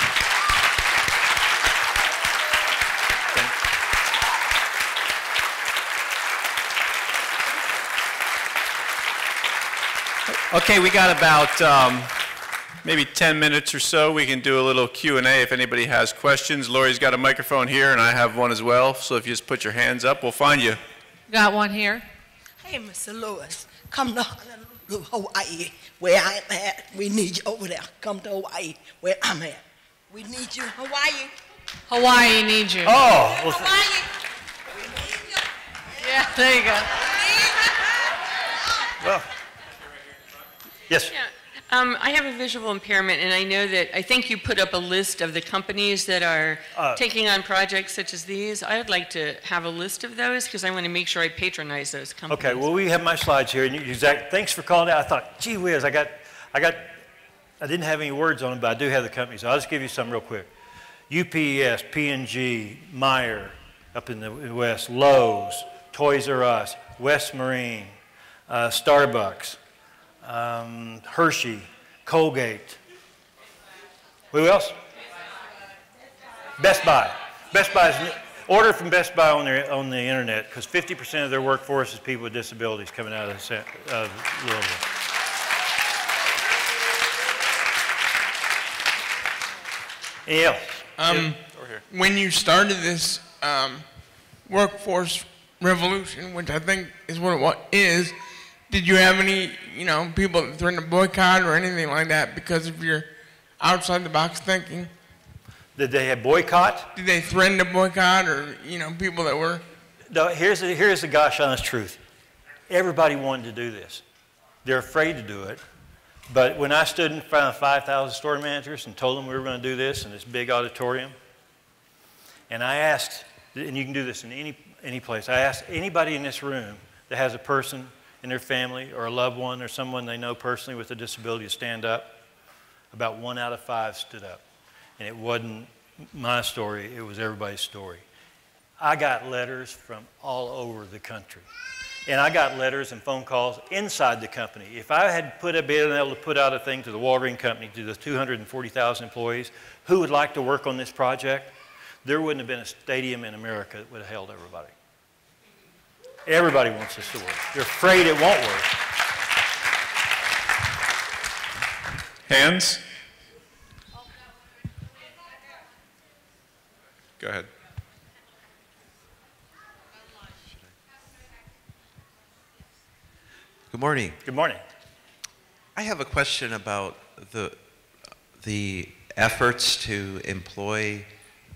Okay, we got about maybe 10 minutes or so. We can do a little Q&A if anybody has questions. Lori's got a microphone here, and I have one as well. So if you just put your hands up, we'll find you. Got one here. Hey, Mr. Lewis, come to Hawaii, where I'm at. We need you over there. Come to Hawaii, where I'm at. We need you. Hawaii. Hawaii needs you. Oh, well, Hawaii. We need you. Yeah, there you go. well. Yes. Yeah. I have a visual impairment, and I think you put up a list of the companies that are taking on projects such as these. I would like to have a list of those because I want to make sure I patronize those companies. Okay, well, we have my slides here, and thanks for calling out. I thought, gee whiz, I didn't have any words on them, but I do have the companies. I'll just give you some real quick. UPS, P&G, Meijer, up in the West, Lowe's, Toys R Us, West Marine, Starbucks, Hershey, Colgate. Who else? Best Buy. Best Buy's order from Best Buy on the internet because 50% of their workforce is people with disabilities coming out of Louisville. Any else? Over here. When you started this workforce revolution, which I think is what it is, did you have any, people that threatened to boycott or anything like that because of your outside the box thinking? Did they have boycott? Did they threaten to boycott or, people that were? No, here's the gosh honest truth. Everybody wanted to do this. They're afraid to do it. But when I stood in front of 5,000 store managers and told them we were going to do this in this big auditorium, and I asked, and you can do this in any place, I asked anybody in this room that has a person in their family or a loved one or someone they know personally with a disability to stand up. About 1 out of 5 stood up. And it wasn't my story, it was everybody's story. I got letters from all over the country. And I got letters and phone calls inside the company. If I had been able to put out a thing to the Walgreens company, to the 240,000 employees, who would like to work on this project, there wouldn't have been a stadium in America that would have held everybody. Everybody wants this to work. They're afraid it won't work. Hands? Go ahead. Good morning. Good morning. I have a question about the efforts to employ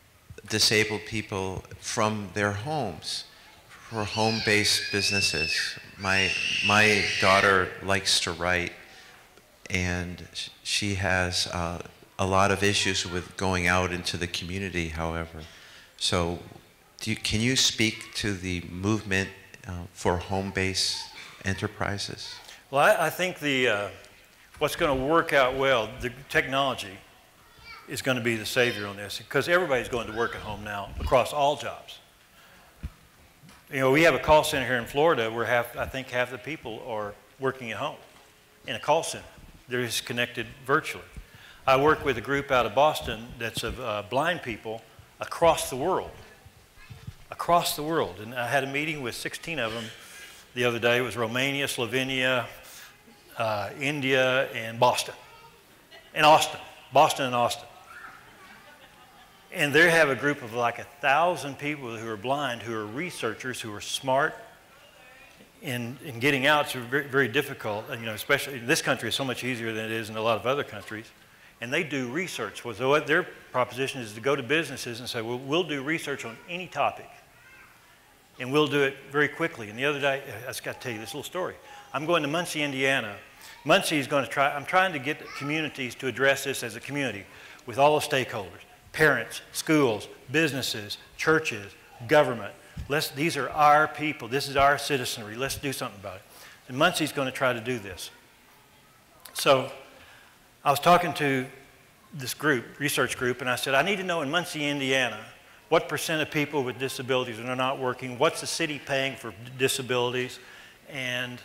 disabled people from their homes for home-based businesses. My daughter likes to write, and she has a lot of issues with going out into the community, however. So can you speak to the movement for home-based enterprises? Well, I think what's going to work out well, the technology is going to be the savior on this, because everybody's going to work at home now across all jobs. You know, we have a call center here in Florida where I think half the people are working at home in a call center. They're just connected virtually. I work with a group out of Boston that's of blind people across the world. Across the world. And I had a meeting with 16 of them the other day. It was Romania, Slovenia, India, and Boston. And Austin. Boston and Austin. And they have a group of like 1,000 people who are blind, who are researchers, who are smart. In getting out, it's very, very difficult. And, you know, especially in this country, it's so much easier than it is in a lot of other countries. And they do research. So what their proposition is to go to businesses and say, well, we'll do research on any topic. And we'll do it very quickly. And the other day, I just got to tell you this little story. I'm going to Muncie, Indiana. Muncie is going to I'm trying to get communities to address this as a community with all the stakeholders, parents, schools, businesses, churches, government. These are our people. This is our citizenry. Let's do something about it. And Muncie's going to try to do this. So I was talking to this group, research group, and I said, I need to know in Muncie, Indiana, what % of people with disabilities are not working, what's the city paying for disabilities, and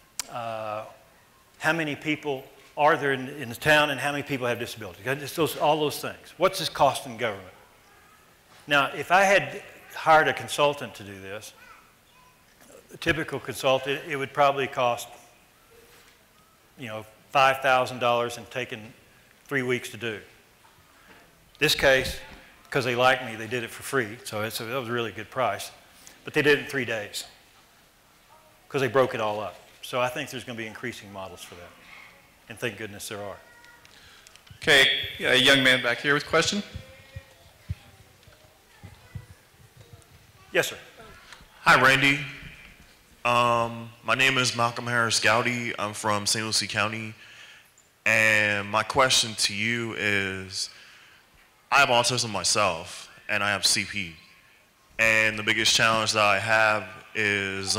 how many people are there in the town, and how many people have disabilities. All those things. What's this costing government? Now, if I had hired a consultant to do this, a typical consultant, it would probably cost, you know, $5,000 and taken 3 weeks to do. This case, because they liked me, they did it for free, so that was a really good price. But they did it in 3 days because they broke it all up. So I think there's going to be increasing models for that. And thank goodness there are. Okay, yeah, a young man back here with a question. Yes, sir. Hi, Randy. My name is Malcolm Harris Gowdy. I'm from St. Lucie County. And my question to you is, I have autism myself, and I have CP. And the biggest challenge that I have is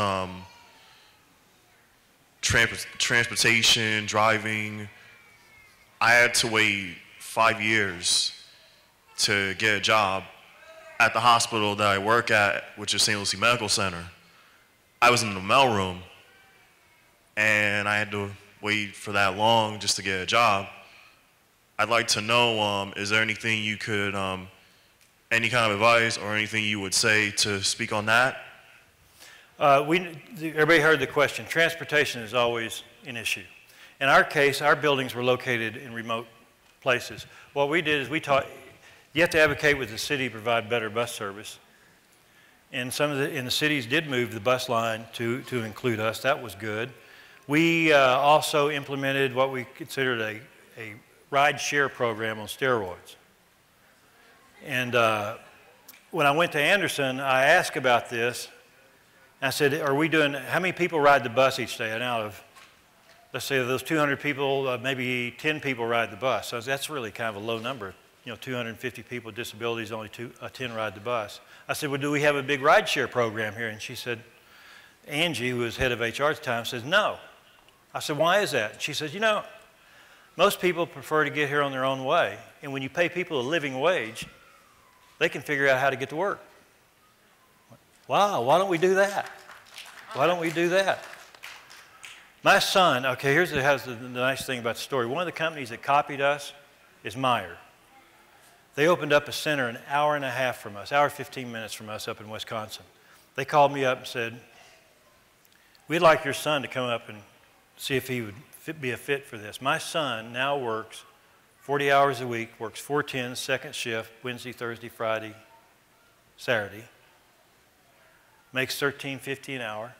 transportation, driving. I had to wait 5 years to get a job at the hospital that I work at, which is St. Lucie Medical Center. I was in the mailroom, and I had to wait for that long just to get a job. I'd like to know, is there anything you could, any kind of advice or anything you would say to speak on that? Everybody heard the question. Transportation is always an issue. In our case, our buildings were located in remote places. What we did is you have to advocate with the city to provide better bus service. And the cities did move the bus line to include us. That was good. We also implemented what we considered a ride share program on steroids. And when I went to Anderson, I asked about this. I said, how many people ride the bus each day? And out of, let's say, of those 200 people, maybe 10 people ride the bus. So that's really kind of a low number. You know, 250 people with disabilities, only 10 ride the bus. I said, well, do we have a big rideshare program here? And she said, Angie, who was head of HR at the time, says, no. I said, why is that? And she says, you know, most people prefer to get here on their own way. And when you pay people a living wage, they can figure out how to get to work. Wow, why don't we do that? Why don't we do that? My son, okay, here's the nice thing about the story. One of the companies that copied us is Meyer. They opened up a center an hour and a half from us, hour 15 minutes from us up in Wisconsin. They called me up and said, we'd like your son to come up and see if he would be a fit for this. My son now works 40 hours a week, works 4-10, second shift, Wednesday, Thursday, Friday, Saturday. Makes $13.50 an hour.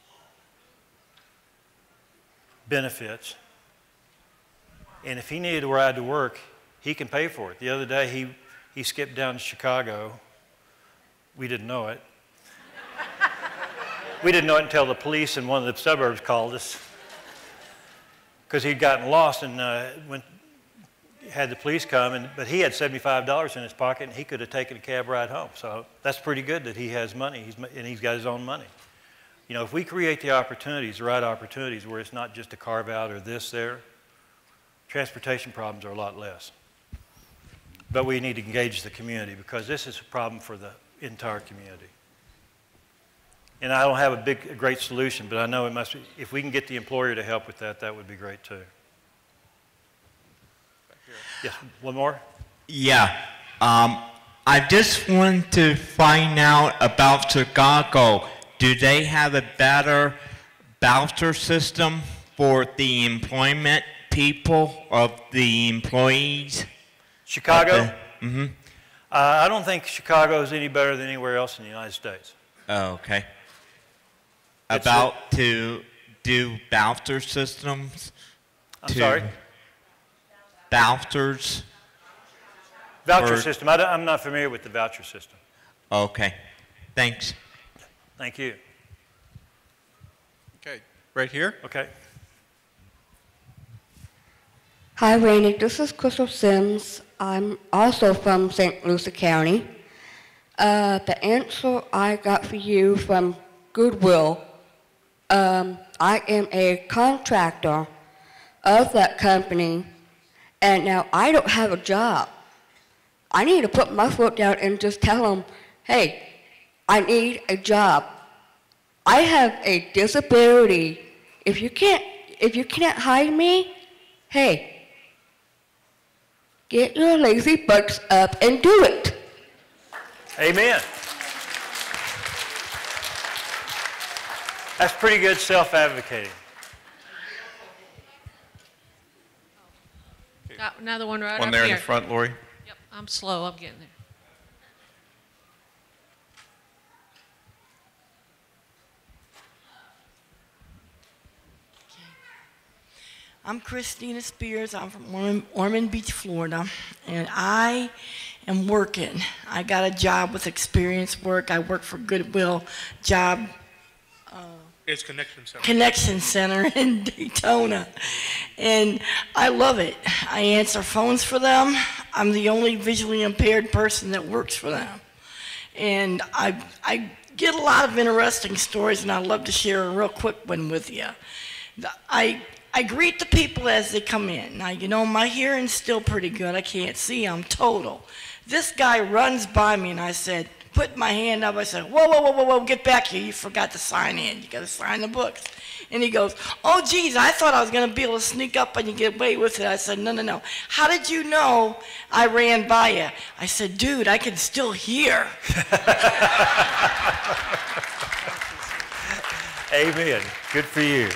Benefits. And if he needed a ride to work, he can pay for it. The other day, he skipped down to Chicago We didn't know it. We didn't know it until the police in one of the suburbs called us because he'd gotten lost and had the police come, but he had $75 in his pocket and he could have taken a cab ride home. So that's pretty good that he has money and he's got his own money. You know, if we create the opportunities, the right opportunities, where it's not just a carve out or this there, transportation problems are a lot less. But we need to engage the community because this is a problem for the entire community. And I don't have a great solution, but I know it must be, if we can get the employer to help with that, that would be great too. Yes, one more? Yeah. I just wanted to find out about Chicago. Do they have a better voucher system for the employment people of the employees? Chicago? Mm-hmm. I don't think Chicago is any better than anywhere else in the United States. Oh, okay. About to do voucher systems? I'm sorry? Vouchers? Voucher system. I'm not familiar with the voucher system. Okay. Thanks. Thank you. Okay, right here. Okay. Hi, Rainey. This is Crystal Sims. I'm also from St. Lucie County. The answer I got for you from Goodwill, I am a contractor of that company, and now I don't have a job. I need to put my foot down and just tell them, hey, I need a job. I have a disability. If you can't hire me, hey, get your lazy butts up and do it. Amen. That's pretty good self-advocating. Got another one right One up there in here. the front, Lori. Yep, I'm slow. I'm getting there. I'm Christina Spears. I'm from Ormond Beach, Florida, and I am working. I got a job with experience work. I work for Goodwill job. It's Connection Center. Connection Center in Daytona, and I love it. I answer phones for them. I'm the only visually impaired person that works for them, and I get a lot of interesting stories, and I'd love to share a real quick one with you. I greet the people as they come in. Now, you know, my hearing's still pretty good. I can't see. I'm total. This guy runs by me, and I said, put my hand up. I said, whoa, whoa, whoa, whoa, whoa, get back here. You forgot to sign in. You got to sign the books. And he goes, oh, geez, I thought I was going to be able to sneak up and you get away with it. I said, no, no, no. How did you know I ran by you? I said, dude, I can still hear. Amen. Good for you.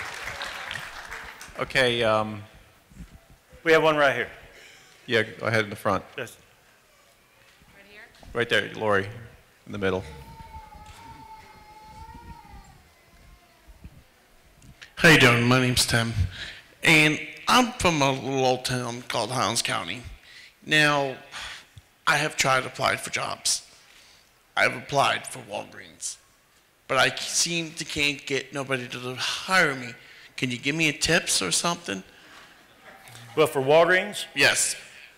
Okay. We have one right here. Yeah, go ahead in the front. Yes. Right there, Lori, in the middle. How you doing? My name's Tim, and I'm from a little old town called Highlands County. Now, I have tried to apply for jobs. I've applied for Walgreens, but I seem to can't get nobody to hire me. Can you give me a tips or something? Well, for Walgreens? Yes.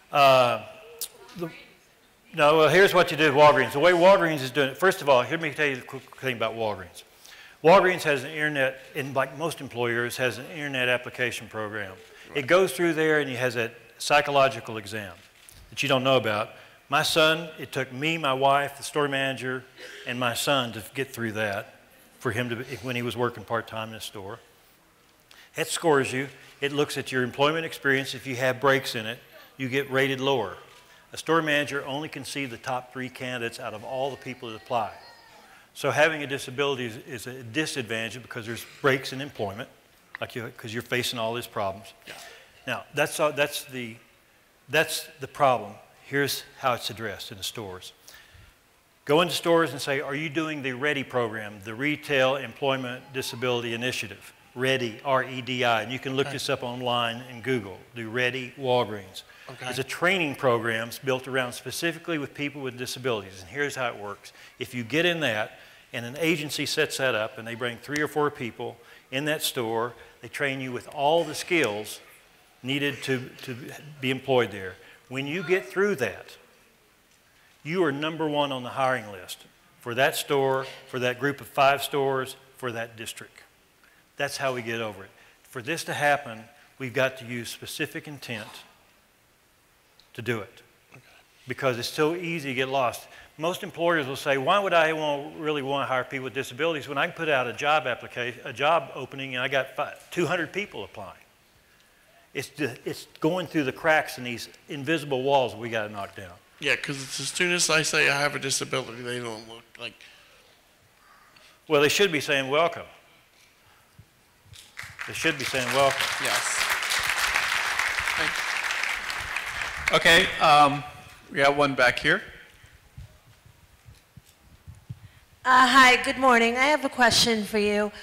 No, well, here's what you do with Walgreens. The way Walgreens is doing it, first of all, let me tell you the quick thing about Walgreens. Walgreens has an internet, and like most employers, has an internet application program. Right. It goes through there and it has a psychological exam that you don't know about. My son, it took me, my wife, the store manager, and my son to get through that for him to, when he was working part-time in the store. It scores you. It looks at your employment experience. If you have breaks in it, you get rated lower. A store manager only can see the top 3 candidates out of all the people that apply. So having a disability is a disadvantage because there's breaks in employment, like because you're facing all these problems. Yeah. Now, that's the problem. Here's how it's addressed in the stores. Go into stores and say, are you doing the READY program, the Retail Employment Disability Initiative? REDI, R-E-D-I, and you can look this up online and Google. Do REDI Walgreens. Okay. It's a training program built around specifically with people with disabilities, and here's how it works. If you get in that, and an agency sets that up, and they bring 3 or 4 people in that store, they train you with all the skills needed to be employed there. When you get through that, you are #1 on the hiring list for that store, for that group of 5 stores, for that district. That's how we get over it. For this to happen, we've got to use specific intent to do it. Because it's so easy to get lost. Most employers will say, why would I really want to hire people with disabilities when I can put out a job application, a job opening, and I got 200 people applying? It's going through the cracks in these invisible walls we got to knock down. Yeah, because as soon as I say I have a disability, they don't look like... Well, they should be saying welcome. They should be saying welcome. Yes. Okay, we got one back here. Hi, good morning. I have a question for you.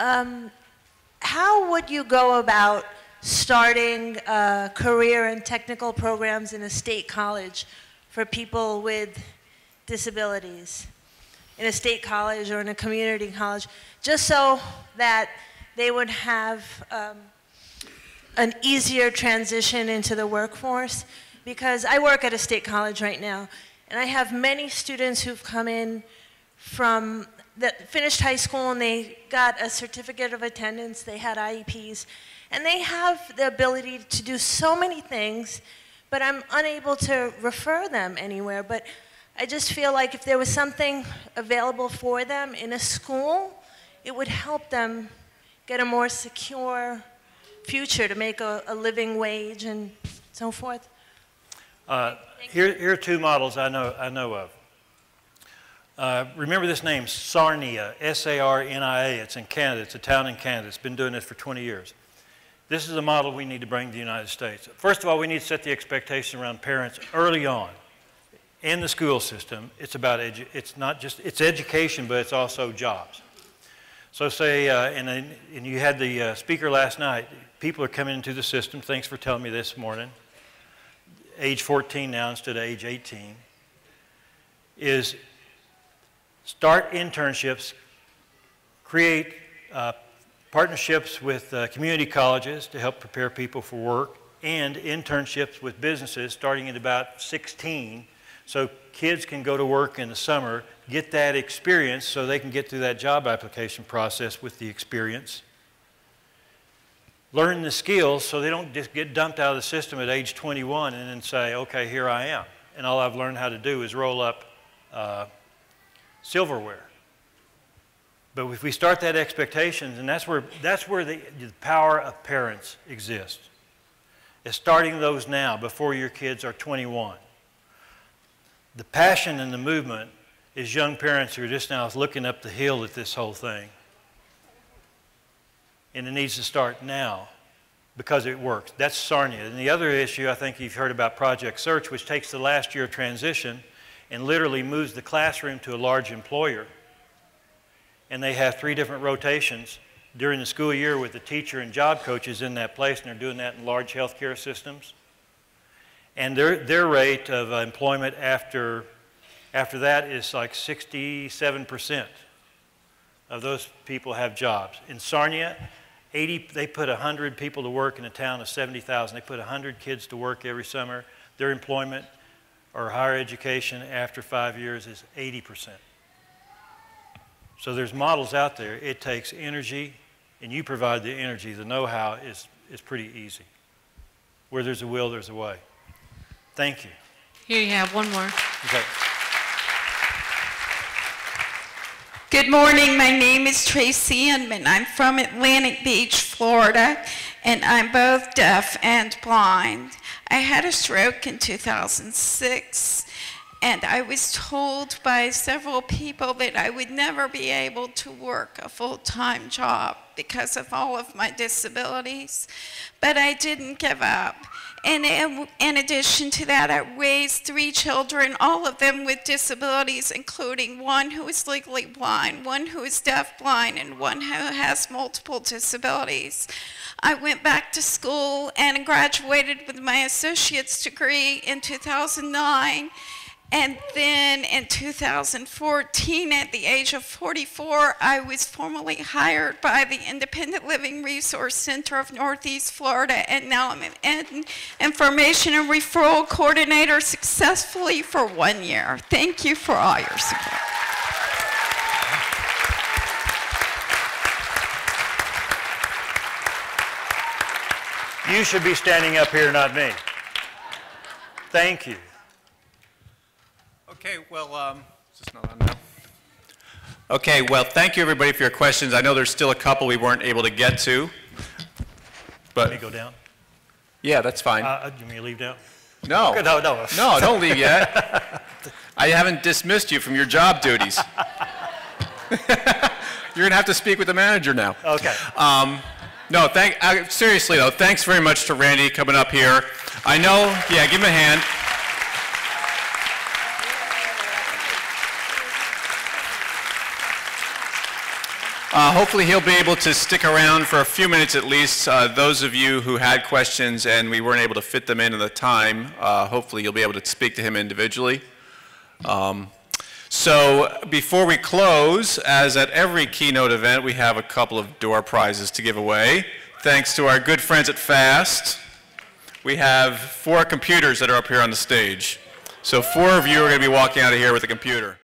How would you go about starting career and technical programs in a state college for people with disabilities? In a state college or in a community college, just so that they would have an easier transition into the workforce? Because I work at a state college right now, and I have many students who've come in from that finished high school and they got a certificate of attendance, they had IEPs, and they have the ability to do so many things, but I'm unable to refer them anywhere. But I just feel like if there was something available for them in a school, it would help them get a more secure future to make a living wage and so forth. Here are 2 models I know of. Remember this name, Sarnia, S-A-R-N-I-A. It's in Canada. It's a town in Canada. It's been doing this for 20 years. This is a model we need to bring to the United States. First of all, we need to set the expectation around parents early on in the school system. It's about it's not just it's education, but it's also jobs. So say, and you had the speaker last night. People are coming into the system. Thanks for telling me this morning. Age 14 now instead of age 18. Is start internships, create partnerships with community colleges to help prepare people for work, and internships with businesses starting at about 16, so kids can go to work in the summer, get that experience so they can get through that job application process with the experience. Learn the skills so they don't just get dumped out of the system at age 21 and then say, okay, here I am. And all I've learned how to do is roll up silverware. But if we start that expectations, and that's where the power of parents exists, is starting those now before your kids are 21. The passion and the movement is young parents who are just now looking up the hill at this whole thing. And it needs to start now because it works. That's Sarnia. And the other issue, I think you've heard about Project Search, which takes the last year of transition and literally moves the classroom to a large employer. And they have 3 different rotations during the school year with the teacher and job coaches in that place, and they're doing that in large healthcare systems. And their rate of employment after that is like 67% of those people have jobs. In Sarnia, they put 100 people to work in a town of 70,000. They put 100 kids to work every summer. Their employment or higher education after 5 years is 80%. So there's models out there. It takes energy, and you provide the energy. The know-how is pretty easy. Where there's a will, there's a way. Thank you. Here you have one more. Okay. Good morning. My name is Tracy Inman. I'm from Atlantic Beach, Florida, and I'm both deaf and blind. I had a stroke in 2006, and I was told by several people that I would never be able to work a full-time job because of all of my disabilities. But I didn't give up. And in addition to that, I raised 3 children, all of them with disabilities, including one who is legally blind, one who is deaf-blind, and one who has multiple disabilities. I went back to school and graduated with my associate's degree in 2009. And then in 2014, at the age of 44, I was formally hired by the Independent Living Resource Center of Northeast Florida, and now I'm an information and referral coordinator successfully for 1 year. Thank you for all your support. You should be standing up here, not me. Thank you. Okay, well, is this not on now? Okay, well, thank you everybody for your questions. I know there's still a couple we weren't able to get to, but... Let me go down? Yeah, that's fine. You want me to leave now? No. Okay, no. No, don't leave yet. I haven't dismissed you from your job duties. You're going to have to speak with the manager now. Okay. No, seriously though, thanks very much to Randy coming up here. I know, yeah, give him a hand. Hopefully he'll be able to stick around for a few minutes at least. Those of you who had questions and we weren't able to fit them in at the time, hopefully you'll be able to speak to him individually. So before we close, as at every Keynote event, we have a couple of door prizes to give away. Thanks to our good friends at FAST, we have 4 computers that are up here on the stage. So 4 of you are going to be walking out of here with a computer.